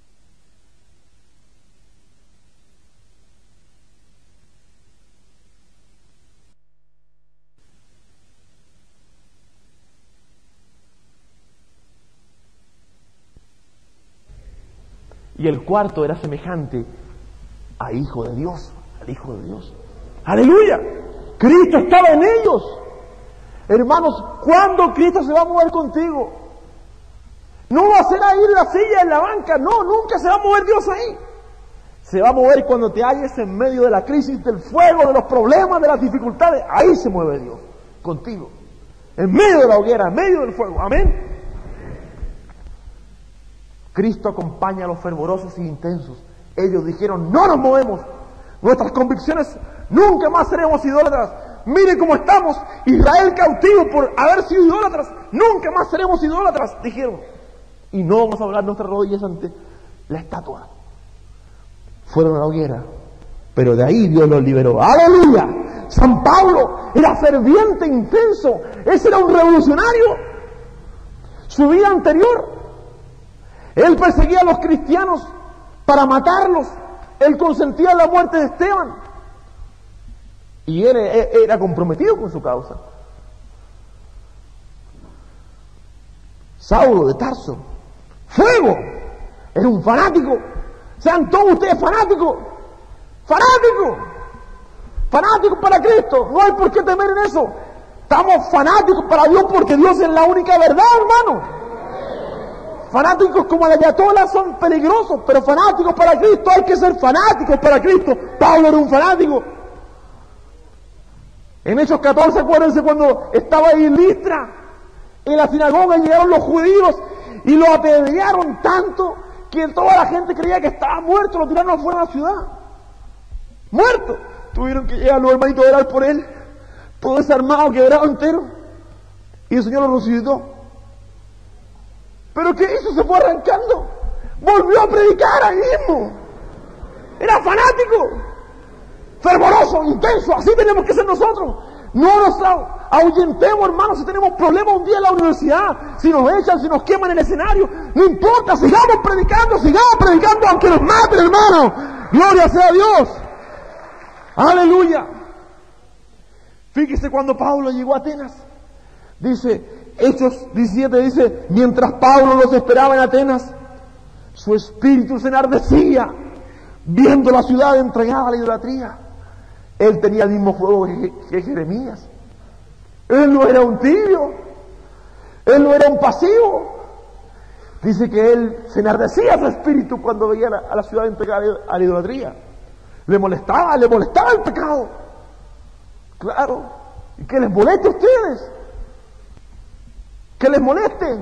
Y el cuarto era semejante a Hijo de Dios, al Hijo de Dios. ¡Aleluya! Cristo estaba en ellos. Hermanos, ¿cuándo Cristo se va a mover contigo? No va a ser ahí en la silla, en la banca, no, nunca se va a mover Dios ahí. Se va a mover cuando te halles en medio de la crisis, del fuego, de los problemas, de las dificultades. Ahí se mueve Dios, contigo. En medio de la hoguera, en medio del fuego. Amén. Cristo acompaña a los fervorosos e intensos. Ellos dijeron: no nos movemos. Nuestras convicciones, nunca más seremos idólatras. Mire cómo estamos, Israel cautivo por haber sido idólatras. Nunca más seremos idólatras, dijeron. Y no vamos a doblar nuestras rodillas ante la estatua. Fueron a la hoguera, pero de ahí Dios los liberó. ¡Aleluya! San Pablo era ferviente, intenso. Ese era un revolucionario. Su vida anterior, él perseguía a los cristianos para matarlos. Él consentía la muerte de Esteban. Y él era comprometido con su causa. Saulo de Tarso, fuego, era un fanático. Sean todos ustedes fanáticos. Fanáticos. Fanáticos para Cristo. No hay por qué temer en eso. Estamos fanáticos para Dios porque Dios es la única verdad, hermano. Fanáticos como la ayatolá son peligrosos, pero fanáticos para Cristo, hay que ser fanáticos para Cristo. Pablo era un fanático. En Hechos 14, acuérdense cuando estaba ahí en Listra, en la sinagoga llegaron los judíos y lo apedrearon tanto que toda la gente creía que estaba muerto, lo tiraron afuera de la ciudad. Muerto. Tuvieron que llegar los hermanitos a orar por él, todo desarmado, quebrado entero, y el Señor lo resucitó. ¿Pero qué hizo? Se fue arrancando. Volvió a predicar ahí mismo. Era fanático, fervoroso, intenso. Así tenemos que ser nosotros. No nos ahuyentemos, hermanos, si tenemos problemas un día en la universidad, si nos echan, si nos queman el escenario. No importa, sigamos predicando, aunque nos maten, hermano. Gloria sea a Dios. Aleluya. Fíjese cuando Pablo llegó a Atenas. Dice, Hechos 17 dice, mientras Pablo los esperaba en Atenas, su espíritu se enardecía, viendo la ciudad entregada a la idolatría. Él tenía el mismo fuego que Jeremías. Él no era un tibio, él no era un pasivo. Dice que él se enardecía su espíritu cuando veía a la ciudad entregada a la idolatría. Le molestaba el pecado. Claro, y que les moleste a ustedes. Que les molesten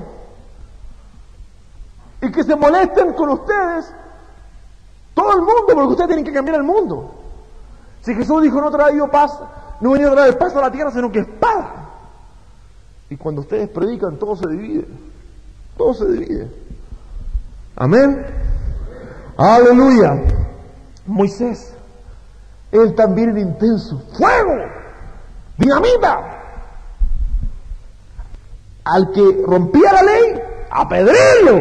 y que se molesten con ustedes todo el mundo, porque ustedes tienen que cambiar el mundo. Si Jesús dijo no traído paz, no venía a traer paz a la tierra, sino que espada. Y cuando ustedes predican, todo se divide. Todo se divide. Amén. Aleluya. Moisés, él también era intenso. ¡Fuego! ¡Dinamita! Al que rompía la ley, apedréalo.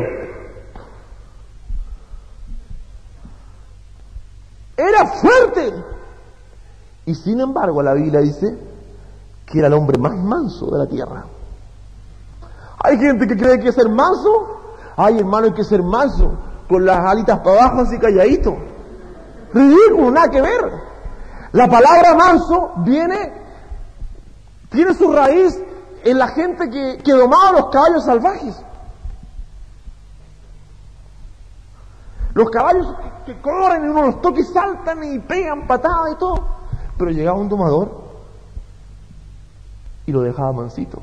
Era fuerte. Y sin embargo, la Biblia dice que era el hombre más manso de la tierra. Hay gente que cree que ser manso, ay hermano, hay que ser manso, con las alitas para abajo así calladito. Ridículo, nada que ver. La palabra manso tiene su raíz en la gente que domaba los caballos salvajes. Los caballos que corren y uno los toca y saltan y pegan patadas y todo. Pero llegaba un domador y lo dejaba mansito.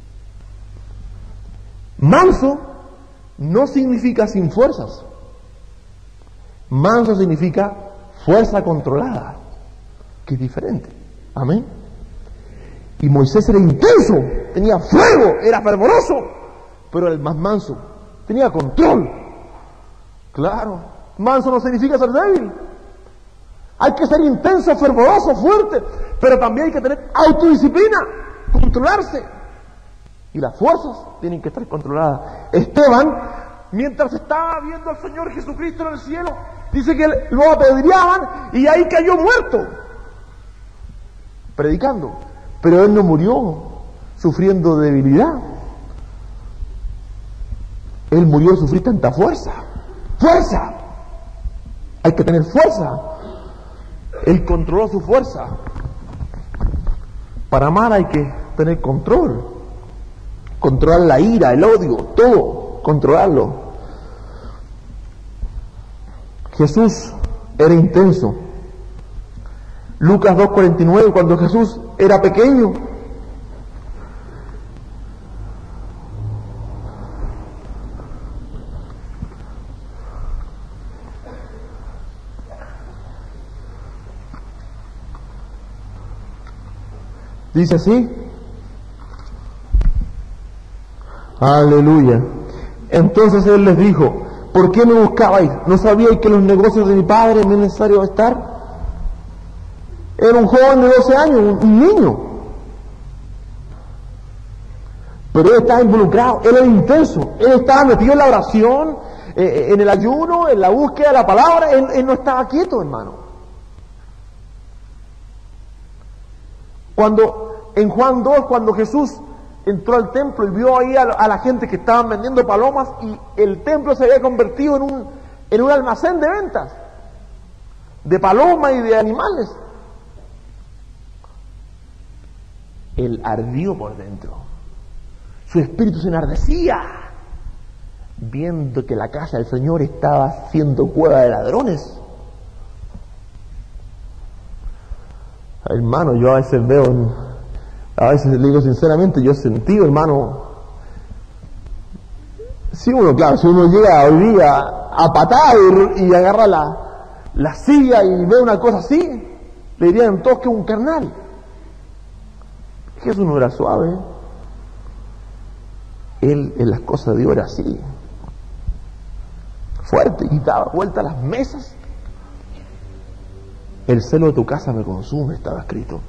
Manso no significa sin fuerzas. Manso significa fuerza controlada, que es diferente. Amén. Y Moisés era intenso, tenía fuego, era fervoroso, pero el más manso tenía control. Claro, manso no significa ser débil. Hay que ser intenso, fervoroso, fuerte, pero también hay que tener autodisciplina, controlarse. Y las fuerzas tienen que estar controladas. Esteban, mientras estaba viendo al Señor Jesucristo en el cielo, dice que lo apedreaban y ahí cayó muerto, predicando. Pero él no murió sufriendo debilidad. Él murió de sufrir tanta fuerza. ¡Fuerza! Hay que tener fuerza. Él controló su fuerza. Para amar hay que tener control. Controlar la ira, el odio, todo. Controlarlo. Jesús era intenso. Lucas 2:49, cuando Jesús era pequeño, dice así. Aleluya. Entonces él les dijo: ¿por qué me buscabais? ¿No sabíais que en los negocios de mi padre me es necesario estar? Era un joven de 12 años, un niño. Pero él estaba involucrado, él era intenso, él estaba metido en la oración, en el ayuno, en la búsqueda de la palabra, él no estaba quieto, hermano. En Juan 2, cuando Jesús entró al templo y vio ahí a la gente que estaban vendiendo palomas, y el templo se había convertido en un almacén de ventas de palomas y de animales. Él ardió por dentro. Su espíritu se enardecía viendo que la casa del Señor estaba siendo cueva de ladrones. Hermano, yo a veces le digo sinceramente, yo he sentido, hermano, si uno llega hoy día a patar y agarra la silla y ve una cosa así, le dirían todos que es un carnal. Jesús no era suave. Él en las cosas de Dios era así, fuerte, y daba vuelta a las mesas. El celo de tu casa me consume, estaba escrito.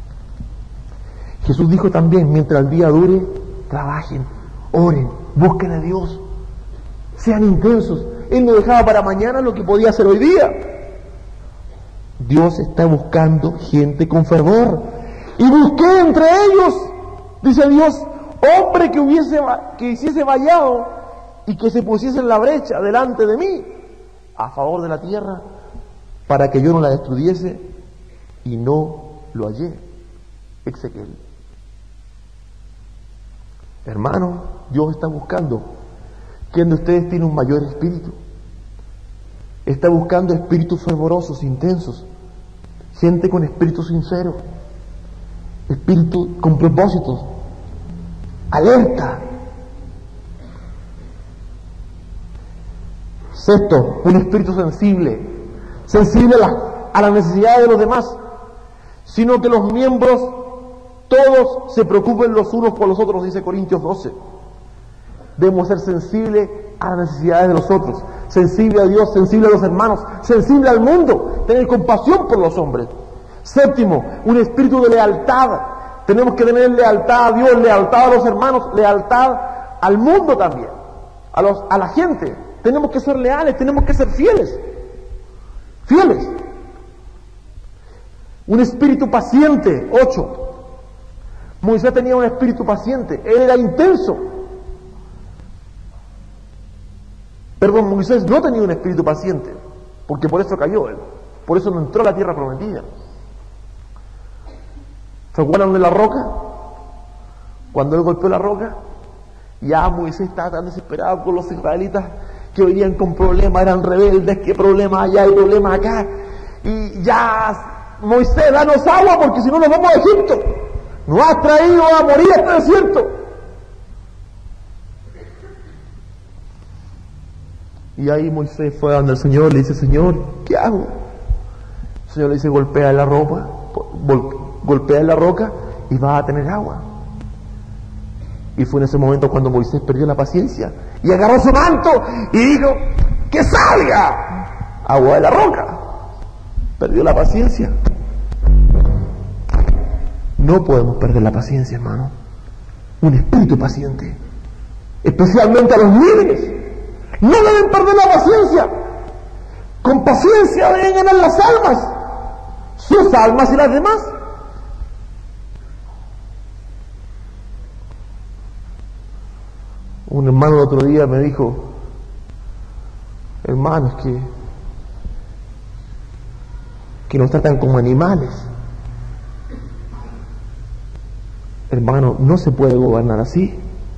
Jesús dijo también: mientras el día dure, trabajen, oren, busquen a Dios, sean intensos. Él no dejaba para mañana lo que podía hacer hoy día. Dios está buscando gente con fervor. Y busqué entre ellos, dice Dios, hombre que hiciese vallado y que se pusiese en la brecha delante de mí, a favor de la tierra, para que yo no la destruyese, y no lo hallé. Ezequiel. Hermano, Dios está buscando. ¿Quién de ustedes tiene un mayor espíritu? Está buscando espíritus fervorosos, intensos, gente con espíritu sincero, espíritu con propósitos, alerta. Sexto, un espíritu sensible a la necesidad de los demás, sino que los miembros todos se preocupen los unos por los otros, dice Corintios 12. Debemos ser sensibles a las necesidades de los otros, sensible a Dios, sensible a los hermanos, sensible al mundo, tener compasión por los hombres. Séptimo, un espíritu de lealtad. Tenemos que tener lealtad a Dios, lealtad a los hermanos, lealtad al mundo también, a la gente. Tenemos que ser leales, tenemos que ser fieles. Fieles. Un espíritu paciente. 8. Moisés tenía un espíritu paciente, él era intenso. Perdón, Moisés no tenía un espíritu paciente, porque por eso cayó él, por eso no entró a la tierra prometida. ¿Se acuerdan de la roca? Cuando él golpeó la roca, ya Moisés estaba tan desesperado con los israelitas que venían con problemas, eran rebeldes, qué problema allá, hay problemas acá, y ya Moisés, danos agua porque si no nos vamos a Egipto, nos has traído a morir a este desierto. Y ahí Moisés fue donde el Señor, le dice: Señor, ¿qué hago? El Señor le dice: golpea la roca y vas a tener agua. Y fue en ese momento cuando Moisés perdió la paciencia y agarró su manto y dijo: ¡que salga agua de la roca! Perdió la paciencia. No podemos perder la paciencia, hermano. Un espíritu paciente, especialmente a los líderes, no deben perder la paciencia. Con paciencia deben ganar las almas, sus almas y las demás. Un hermano el otro día me dijo: hermano, es que nos tratan como animales. Hermano, no se puede gobernar así.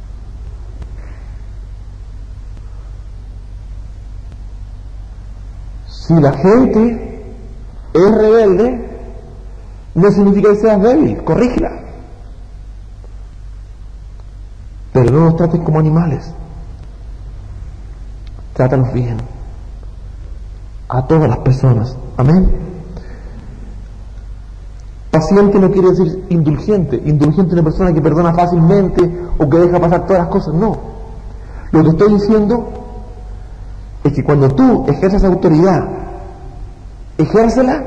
Si la gente es rebelde, no significa que seas débil, corrígela. Pero no nos traten como animales. Trátanos bien. A todas las personas. Amén. Paciente no quiere decir indulgente. Indulgente es una persona que perdona fácilmente o que deja pasar todas las cosas. No. Lo que estoy diciendo es que cuando tú ejerces autoridad, ejércela,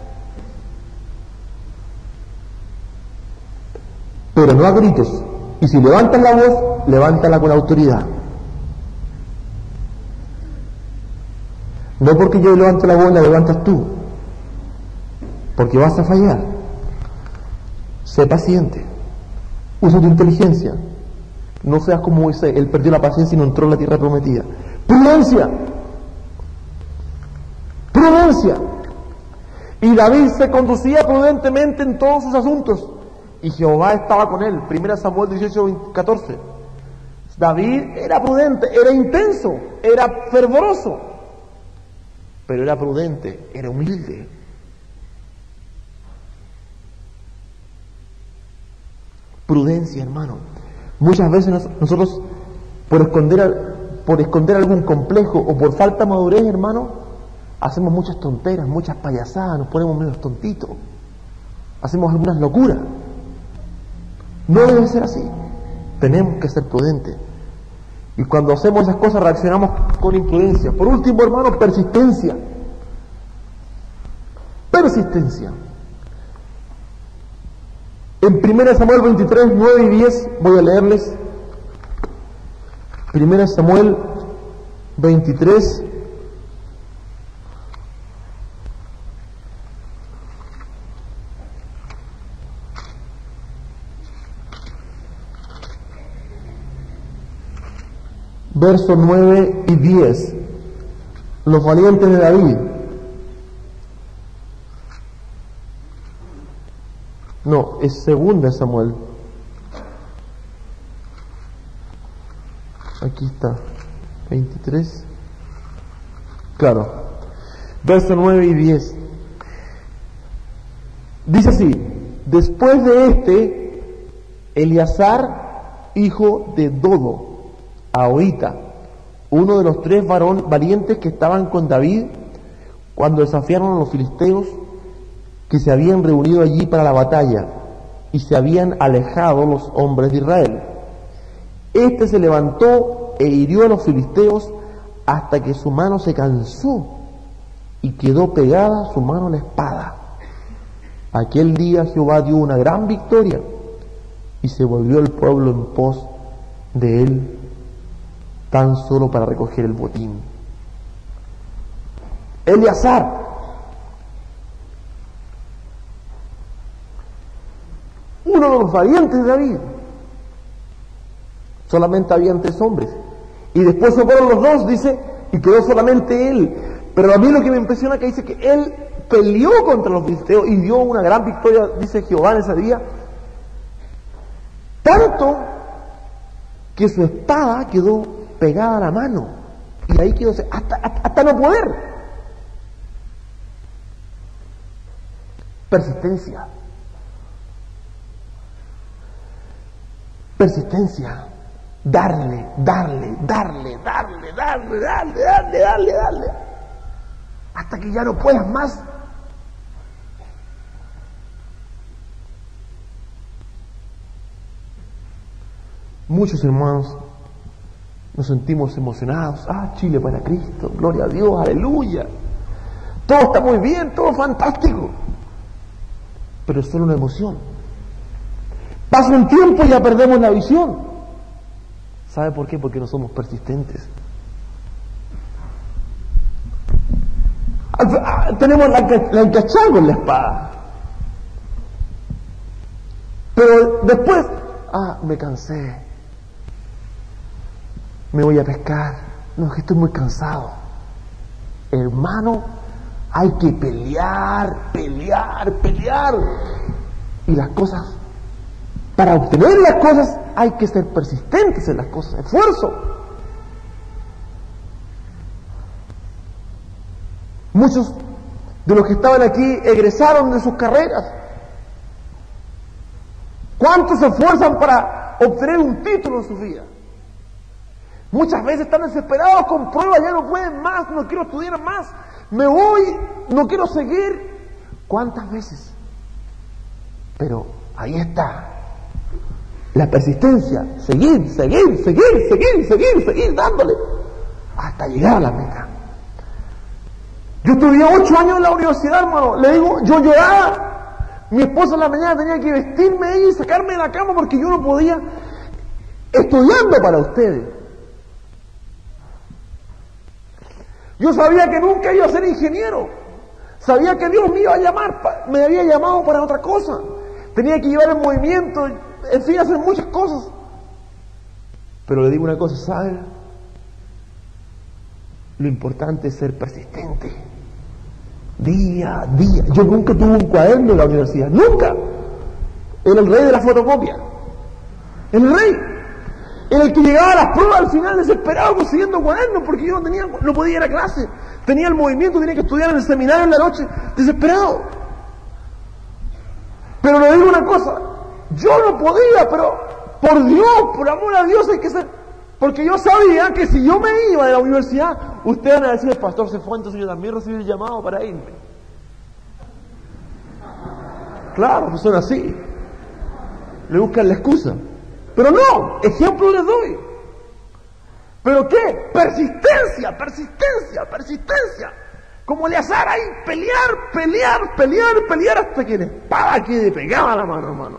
pero no a gritos. Y si levantas la voz, levántala con autoridad. No porque yo levanto la voz, la levantas tú, porque vas a fallar. Sé paciente, usa tu inteligencia, no seas como Moisés. Él perdió la paciencia y no entró en la tierra prometida. Prudencia, prudencia. Y David se conducía prudentemente en todos sus asuntos, y Jehová estaba con él. 1 Samuel 18:14. David era prudente, era intenso, era fervoroso, pero era prudente, era humilde. Prudencia, hermano. Muchas veces nosotros, por esconder algún complejo o por falta de madurez, hermano, hacemos muchas tonteras, muchas payasadas, nos ponemos medio tontitos, hacemos algunas locuras. No debe ser así. Tenemos que ser prudentes. Y cuando hacemos esas cosas reaccionamos con imprudencia. Por último, hermano, persistencia. Persistencia. En 1 Samuel 23, 9 y 10 voy a leerles. 1 Samuel 23, versos 9 y 10. Los valientes de David. No, es 2 Samuel. Aquí está. 23. Claro. Versos 9 y 10. Dice así: después de Eleazar, hijo de Dodo, Ahoita, uno de los 3 varones valientes que estaban con David cuando desafiaron a los filisteos, que se habían reunido allí para la batalla y se habían alejado los hombres de Israel. Este se levantó e hirió a los filisteos hasta que su mano se cansó y quedó pegada su mano a la espada. Aquel día Jehová dio una gran victoria y se volvió el pueblo en pos de él tan solo para recoger el botín. Eleazar, uno de los valientes de David, solamente habían 3 hombres, y después se fueron los 2, dice, y quedó solamente él. Pero a mí lo que me impresiona es que dice que él peleó contra los filisteos y dio una gran victoria, dice Jehová en ese día, tanto que su espada quedó pegada a la mano, y ahí quedó hasta no poder. Persistencia. Persistencia. Darle. Hasta que ya no puedas más. Muchos hermanos nos sentimos emocionados. Chile para Cristo, gloria a Dios, aleluya. Todo está muy bien, todo fantástico. Pero es solo una emoción. Pasa un tiempo y ya perdemos la visión. ¿Sabe por qué? Porque no somos persistentes. Tenemos la encachada con la espada. Pero después, me cansé. Me voy a pescar. No, es que estoy muy cansado. Hermano, hay que pelear. Y las cosas, para obtener las cosas, hay que ser persistentes en las cosas. Esfuerzo. Muchos de los que estaban aquí egresaron de sus carreras. ¿Cuántos se esfuerzan para obtener un título en su vida? Muchas veces están desesperados con pruebas, ya no pueden más, no quiero estudiar más, me voy, no quiero seguir. ¿Cuántas veces? Pero ahí está la persistencia, seguir, dándole hasta llegar a la meta. Yo estudié 8 años en la universidad, hermano. Le digo, yo lloraba. Mi esposa en la mañana tenía que vestirme y sacarme de la cama porque yo no podía, estudiando para ustedes. Yo sabía que nunca iba a ser ingeniero. Sabía que Dios me iba a llamar, me había llamado para otra cosa. Tenía que llevar el movimiento, en fin, hacer muchas cosas. Pero le digo una cosa, ¿saben? Lo importante es ser persistente. Día a día. Yo nunca tuve un cuaderno en la universidad. ¡Nunca! Era el rey de la fotocopia. El rey. Era el que llegaba a las pruebas al final desesperado consiguiendo cuadernos porque yo no podía ir a clase. Tenía el movimiento, tenía que estudiar en el seminario en la noche. Desesperado. Pero le digo una cosa. Yo no podía, pero por Dios, por amor a Dios hay que ser. Porque yo sabía que si yo me iba de la universidad, ustedes van a decir, el pastor se fue, entonces yo también recibí el llamado para irme. Claro, pues son así. Le buscan la excusa. Pero no, ejemplo les doy. ¿Pero qué? Persistencia. Como Eleazar ahí, pelear hasta que la espada quede pegada a la mano, hermano.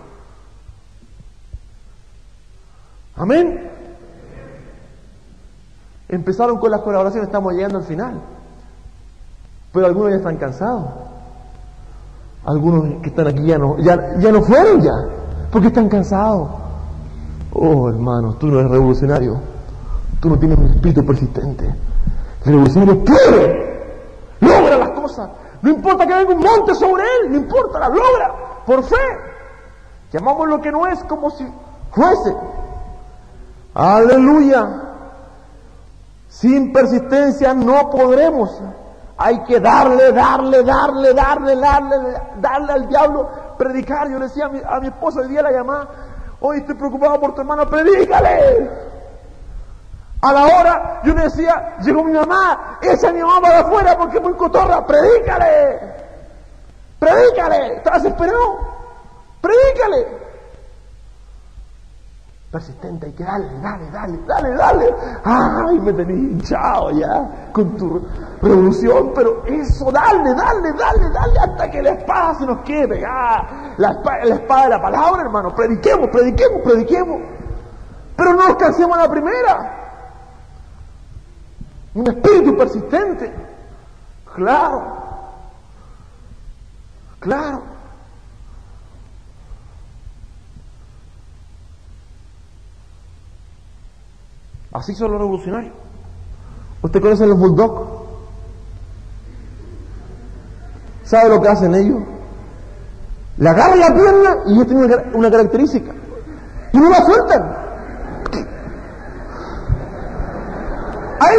Amén. Empezaron con las colaboraciones, estamos llegando al final. Pero algunos ya están cansados. Algunos que están aquí ya no fueron ya, porque están cansados. Oh, hermano, tú no eres revolucionario. Tú no tienes un espíritu persistente. El revolucionario logra las cosas. No importa que venga un monte sobre él, no importa, las logra, por fe. Llamamos lo que no es como si fuese. Aleluya. Sin persistencia no podremos. Hay que darle al diablo, predicar. Yo le decía a mi esposa hoy día la llamada, hoy estoy preocupado por tu hermano, predícale. A la hora yo le decía, llegó mi mamá, echa a mi mamá para afuera porque es muy cotorra, predícale, estás desesperado, predícale. Persistente, hay que darle. Ay, me tenés hinchado ya con tu revolución, pero eso, dale, hasta que la espada se nos quede pegada. La espada de la palabra, hermano. Prediquemos. Pero no nos cansemos a la primera. Un espíritu persistente. Claro. Así son los revolucionarios. ¿Usted conoce a los bulldogs? ¿Sabe lo que hacen ellos? Le agarran la pierna y ellos tienen una característica. Y no la sueltan. ¡Ahí!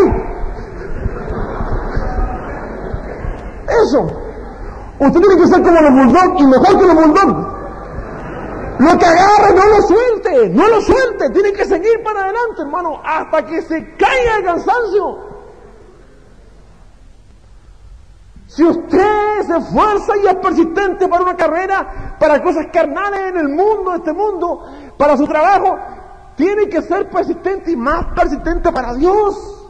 Eso. Usted tiene que ser como los bulldogs y mejor que los bulldogs. Lo que agarre, no lo suelte, tiene que seguir para adelante, hermano, hasta que se caiga el cansancio. Si usted se esfuerza y es persistente para una carrera, para cosas carnales en el mundo, este mundo, para su trabajo, tiene que ser persistente y más persistente para Dios.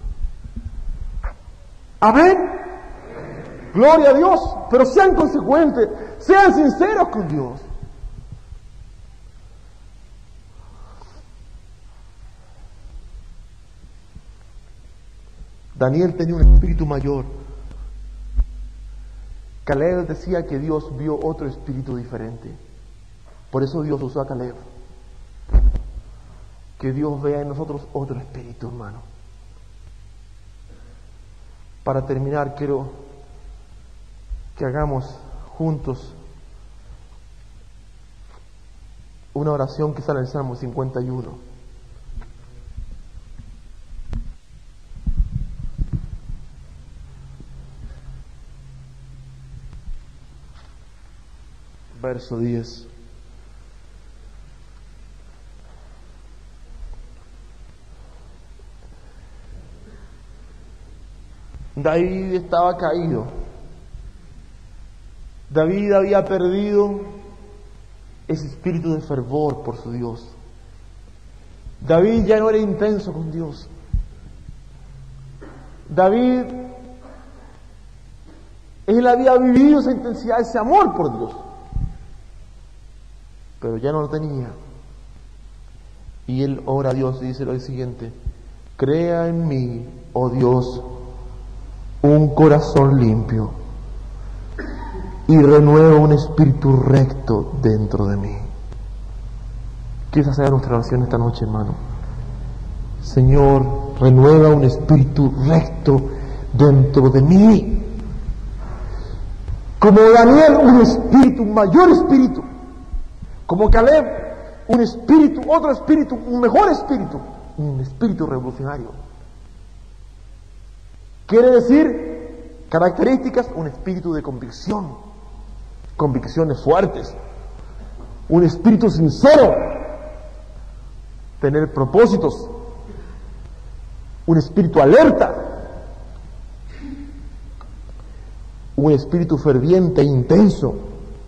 Amén. Gloria a Dios, pero sean consecuentes, sean sinceros con Dios. Daniel tenía un espíritu mayor. Caleb decía que Dios vio otro espíritu diferente. Por eso Dios usó a Caleb. Que Dios vea en nosotros otro espíritu, hermano. Para terminar, quiero que hagamos juntos una oración que sale en el Salmo 51. Verso 10. David estaba caído. David había perdido ese espíritu de fervor por su Dios. David ya no era intenso con Dios. David, él había vivido esa intensidad, ese amor por Dios, pero ya no lo tenía. Y él ora a Dios y dice lo siguiente: crea en mí, oh Dios, un corazón limpio y renueva un espíritu recto dentro de mí. ¿Quieres hacer nuestra oración esta noche, hermano? Señor, renueva un espíritu recto dentro de mí. Como Daniel, un espíritu, un mayor espíritu. Como Caleb, un espíritu, otro espíritu, un mejor espíritu, un espíritu revolucionario. Quiere decir, características, un espíritu de convicción, convicciones fuertes, un espíritu sincero, tener propósitos, un espíritu alerta, un espíritu ferviente e intenso,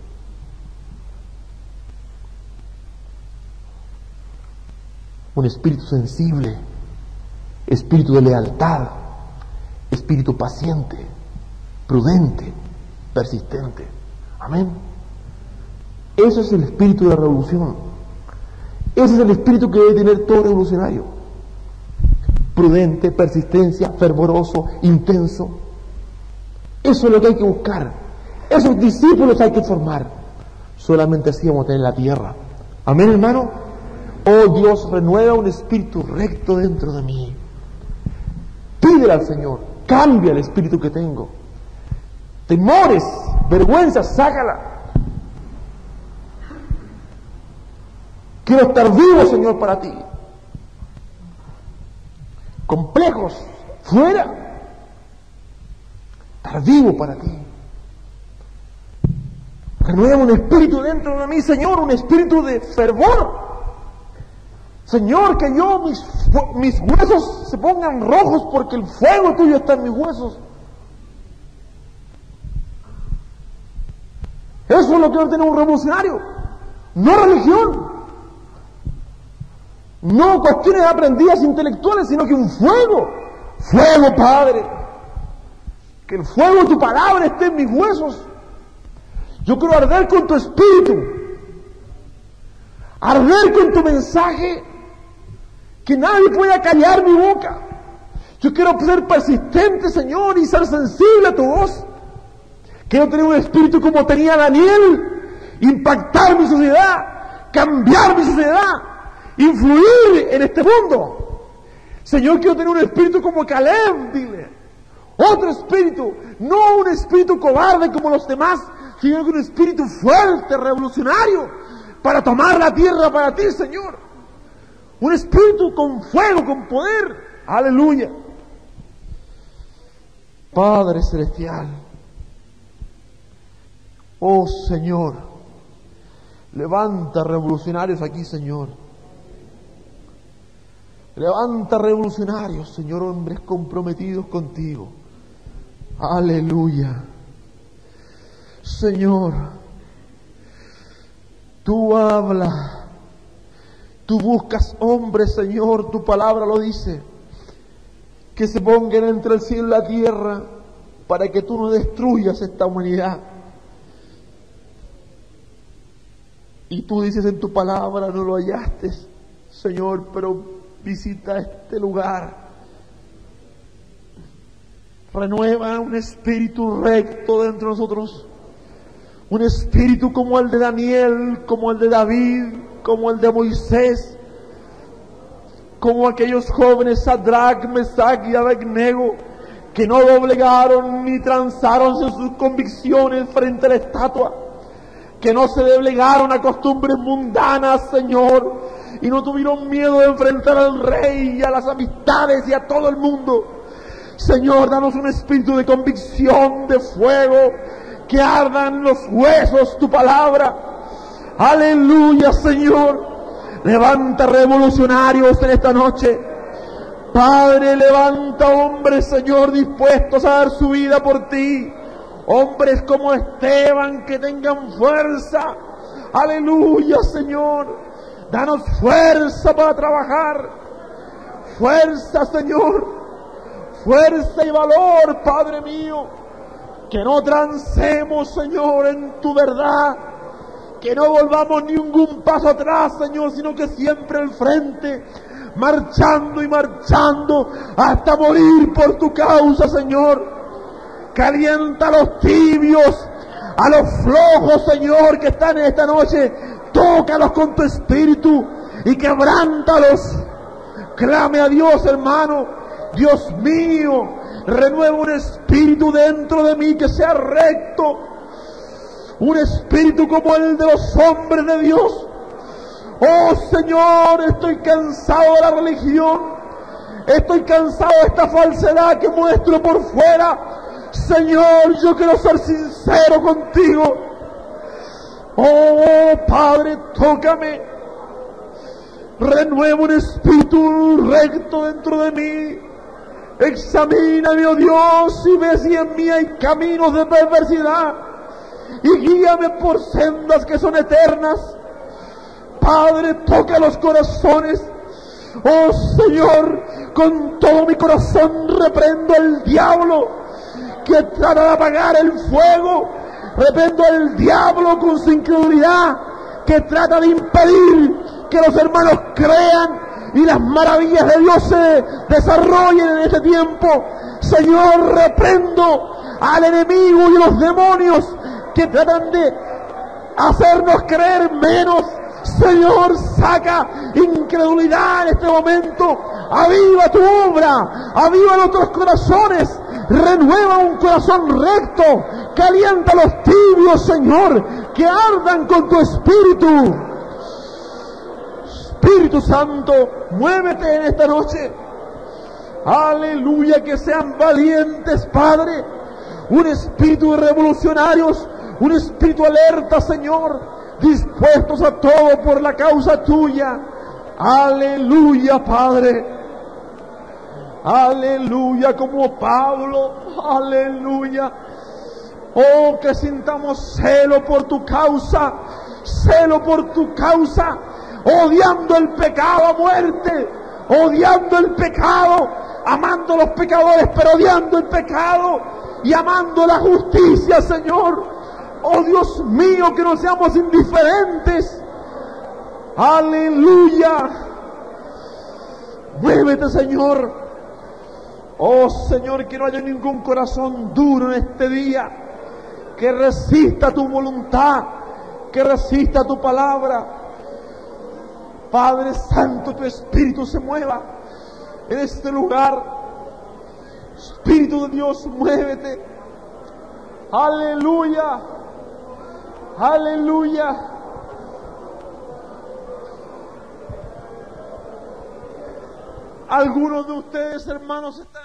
un espíritu sensible, espíritu de lealtad, espíritu paciente, prudente, persistente. Amén. Ese es el espíritu de la revolución. Ese es el espíritu que debe tener todo revolucionario. Prudente, persistencia, fervoroso, intenso. Eso es lo que hay que buscar. Esos discípulos hay que formar. Solamente así vamos a tener la tierra. Amén, hermano. Oh Dios, renueva un espíritu recto dentro de mí. Pídele al Señor, cambia el espíritu que tengo. Temores, vergüenza, sácala. Quiero estar vivo, Señor, para ti. Complejos, fuera. Estar vivo para ti. Renueva un espíritu dentro de mí, Señor, un espíritu de fervor. Señor, que yo, mis huesos se pongan rojos porque el fuego tuyo está en mis huesos. Eso es lo que debe tener un revolucionario, no religión. No cuestiones aprendidas intelectuales, sino que un fuego. Fuego, Padre. Que el fuego de tu palabra esté en mis huesos. Yo quiero arder con tu espíritu. Arder con tu mensaje. Que nadie pueda callar mi boca. Yo quiero ser persistente, Señor, y ser sensible a tu voz. Quiero tener un espíritu como tenía Daniel. Impactar mi sociedad. Cambiar mi sociedad. Influir en este mundo. Señor, quiero tener un espíritu como Caleb, dile. Otro espíritu, no un espíritu cobarde como los demás, sino que un espíritu fuerte, revolucionario, para tomar la tierra para ti, Señor. Un espíritu con fuego, con poder. Aleluya. Padre Celestial, oh Señor, levanta revolucionarios aquí, Señor. Levanta revolucionarios, Señor, hombres comprometidos contigo. Aleluya. Señor, tú hablas, tú buscas hombres, Señor, tu palabra lo dice, que se pongan entre el cielo y la tierra para que tú no destruyas esta humanidad. Y tú dices en tu palabra, no lo hallaste, Señor, pero visita este lugar. Renueva un espíritu recto dentro de nosotros. Un espíritu como el de Daniel, como el de David, como el de Moisés, como aquellos jóvenes Sadrach, Mesach y Abednego, que no doblegaron ni transaron en sus convicciones frente a la estatua, que no se doblegaron a costumbres mundanas, Señor, y no tuvieron miedo de enfrentar al rey y a las amistades y a todo el mundo. Señor, danos un espíritu de convicción, de fuego, que ardan los huesos tu palabra. Aleluya, Señor. Levanta revolucionarios en esta noche. Padre, levanta hombres, Señor, dispuestos a dar su vida por ti. Hombres como Esteban, que tengan fuerza. Aleluya, Señor. Danos fuerza para trabajar. Fuerza, Señor. Fuerza y valor, Padre mío. Que no transemos, Señor, en tu verdad. Que no volvamos ningún paso atrás, Señor, sino que siempre al frente. Marchando y marchando hasta morir por tu causa, Señor. Calienta a los tibios, a los flojos, Señor, que están en esta noche. Tócalos con tu espíritu y quebrántalos. Clame a Dios, hermano. Dios mío, renueva un espíritu dentro de mí que sea recto. Un espíritu como el de los hombres de Dios. Oh Señor, estoy cansado de la religión. Estoy cansado de esta falsedad que muestro por fuera. Señor, yo quiero ser sincero contigo. Oh Padre, tócame. Renueva un espíritu recto dentro de mí. Examíname, oh Dios, y ve si en mí hay caminos de perversidad. Y guíame por sendas que son eternas. Padre, toca los corazones. Oh Señor, con todo mi corazón reprendo al diablo que trata de apagar el fuego. Reprendo al diablo con su incredulidad que trata de impedir que los hermanos crean y las maravillas de Dios se desarrollen en este tiempo. Señor, reprendo al enemigo y a los demonios que tratan de hacernos creer menos. Señor, saca incredulidad en este momento. Aviva tu obra, aviva nuestros corazones, renueva un corazón recto, calienta los tibios, Señor, que ardan con tu espíritu. Espíritu Santo, muévete en esta noche. Aleluya, que sean valientes, Padre. Un espíritu de revolucionarios, un espíritu alerta, Señor, dispuestos a todo por la causa tuya. Aleluya, Padre. Aleluya, como Pablo. Aleluya. Oh, que sintamos celo por tu causa. Celo por tu causa. odiando el pecado a muerte, odiando el pecado, amando a los pecadores, pero odiando el pecado y amando la justicia, Señor. Oh Dios mío, que no seamos indiferentes. Aleluya. Muévete, Señor. Oh Señor, que no haya ningún corazón duro en este día, que resista tu voluntad, que resista tu palabra. Padre Santo, tu Espíritu se mueva en este lugar. Espíritu de Dios, muévete. Aleluya. Aleluya. Algunos de ustedes, hermanos, están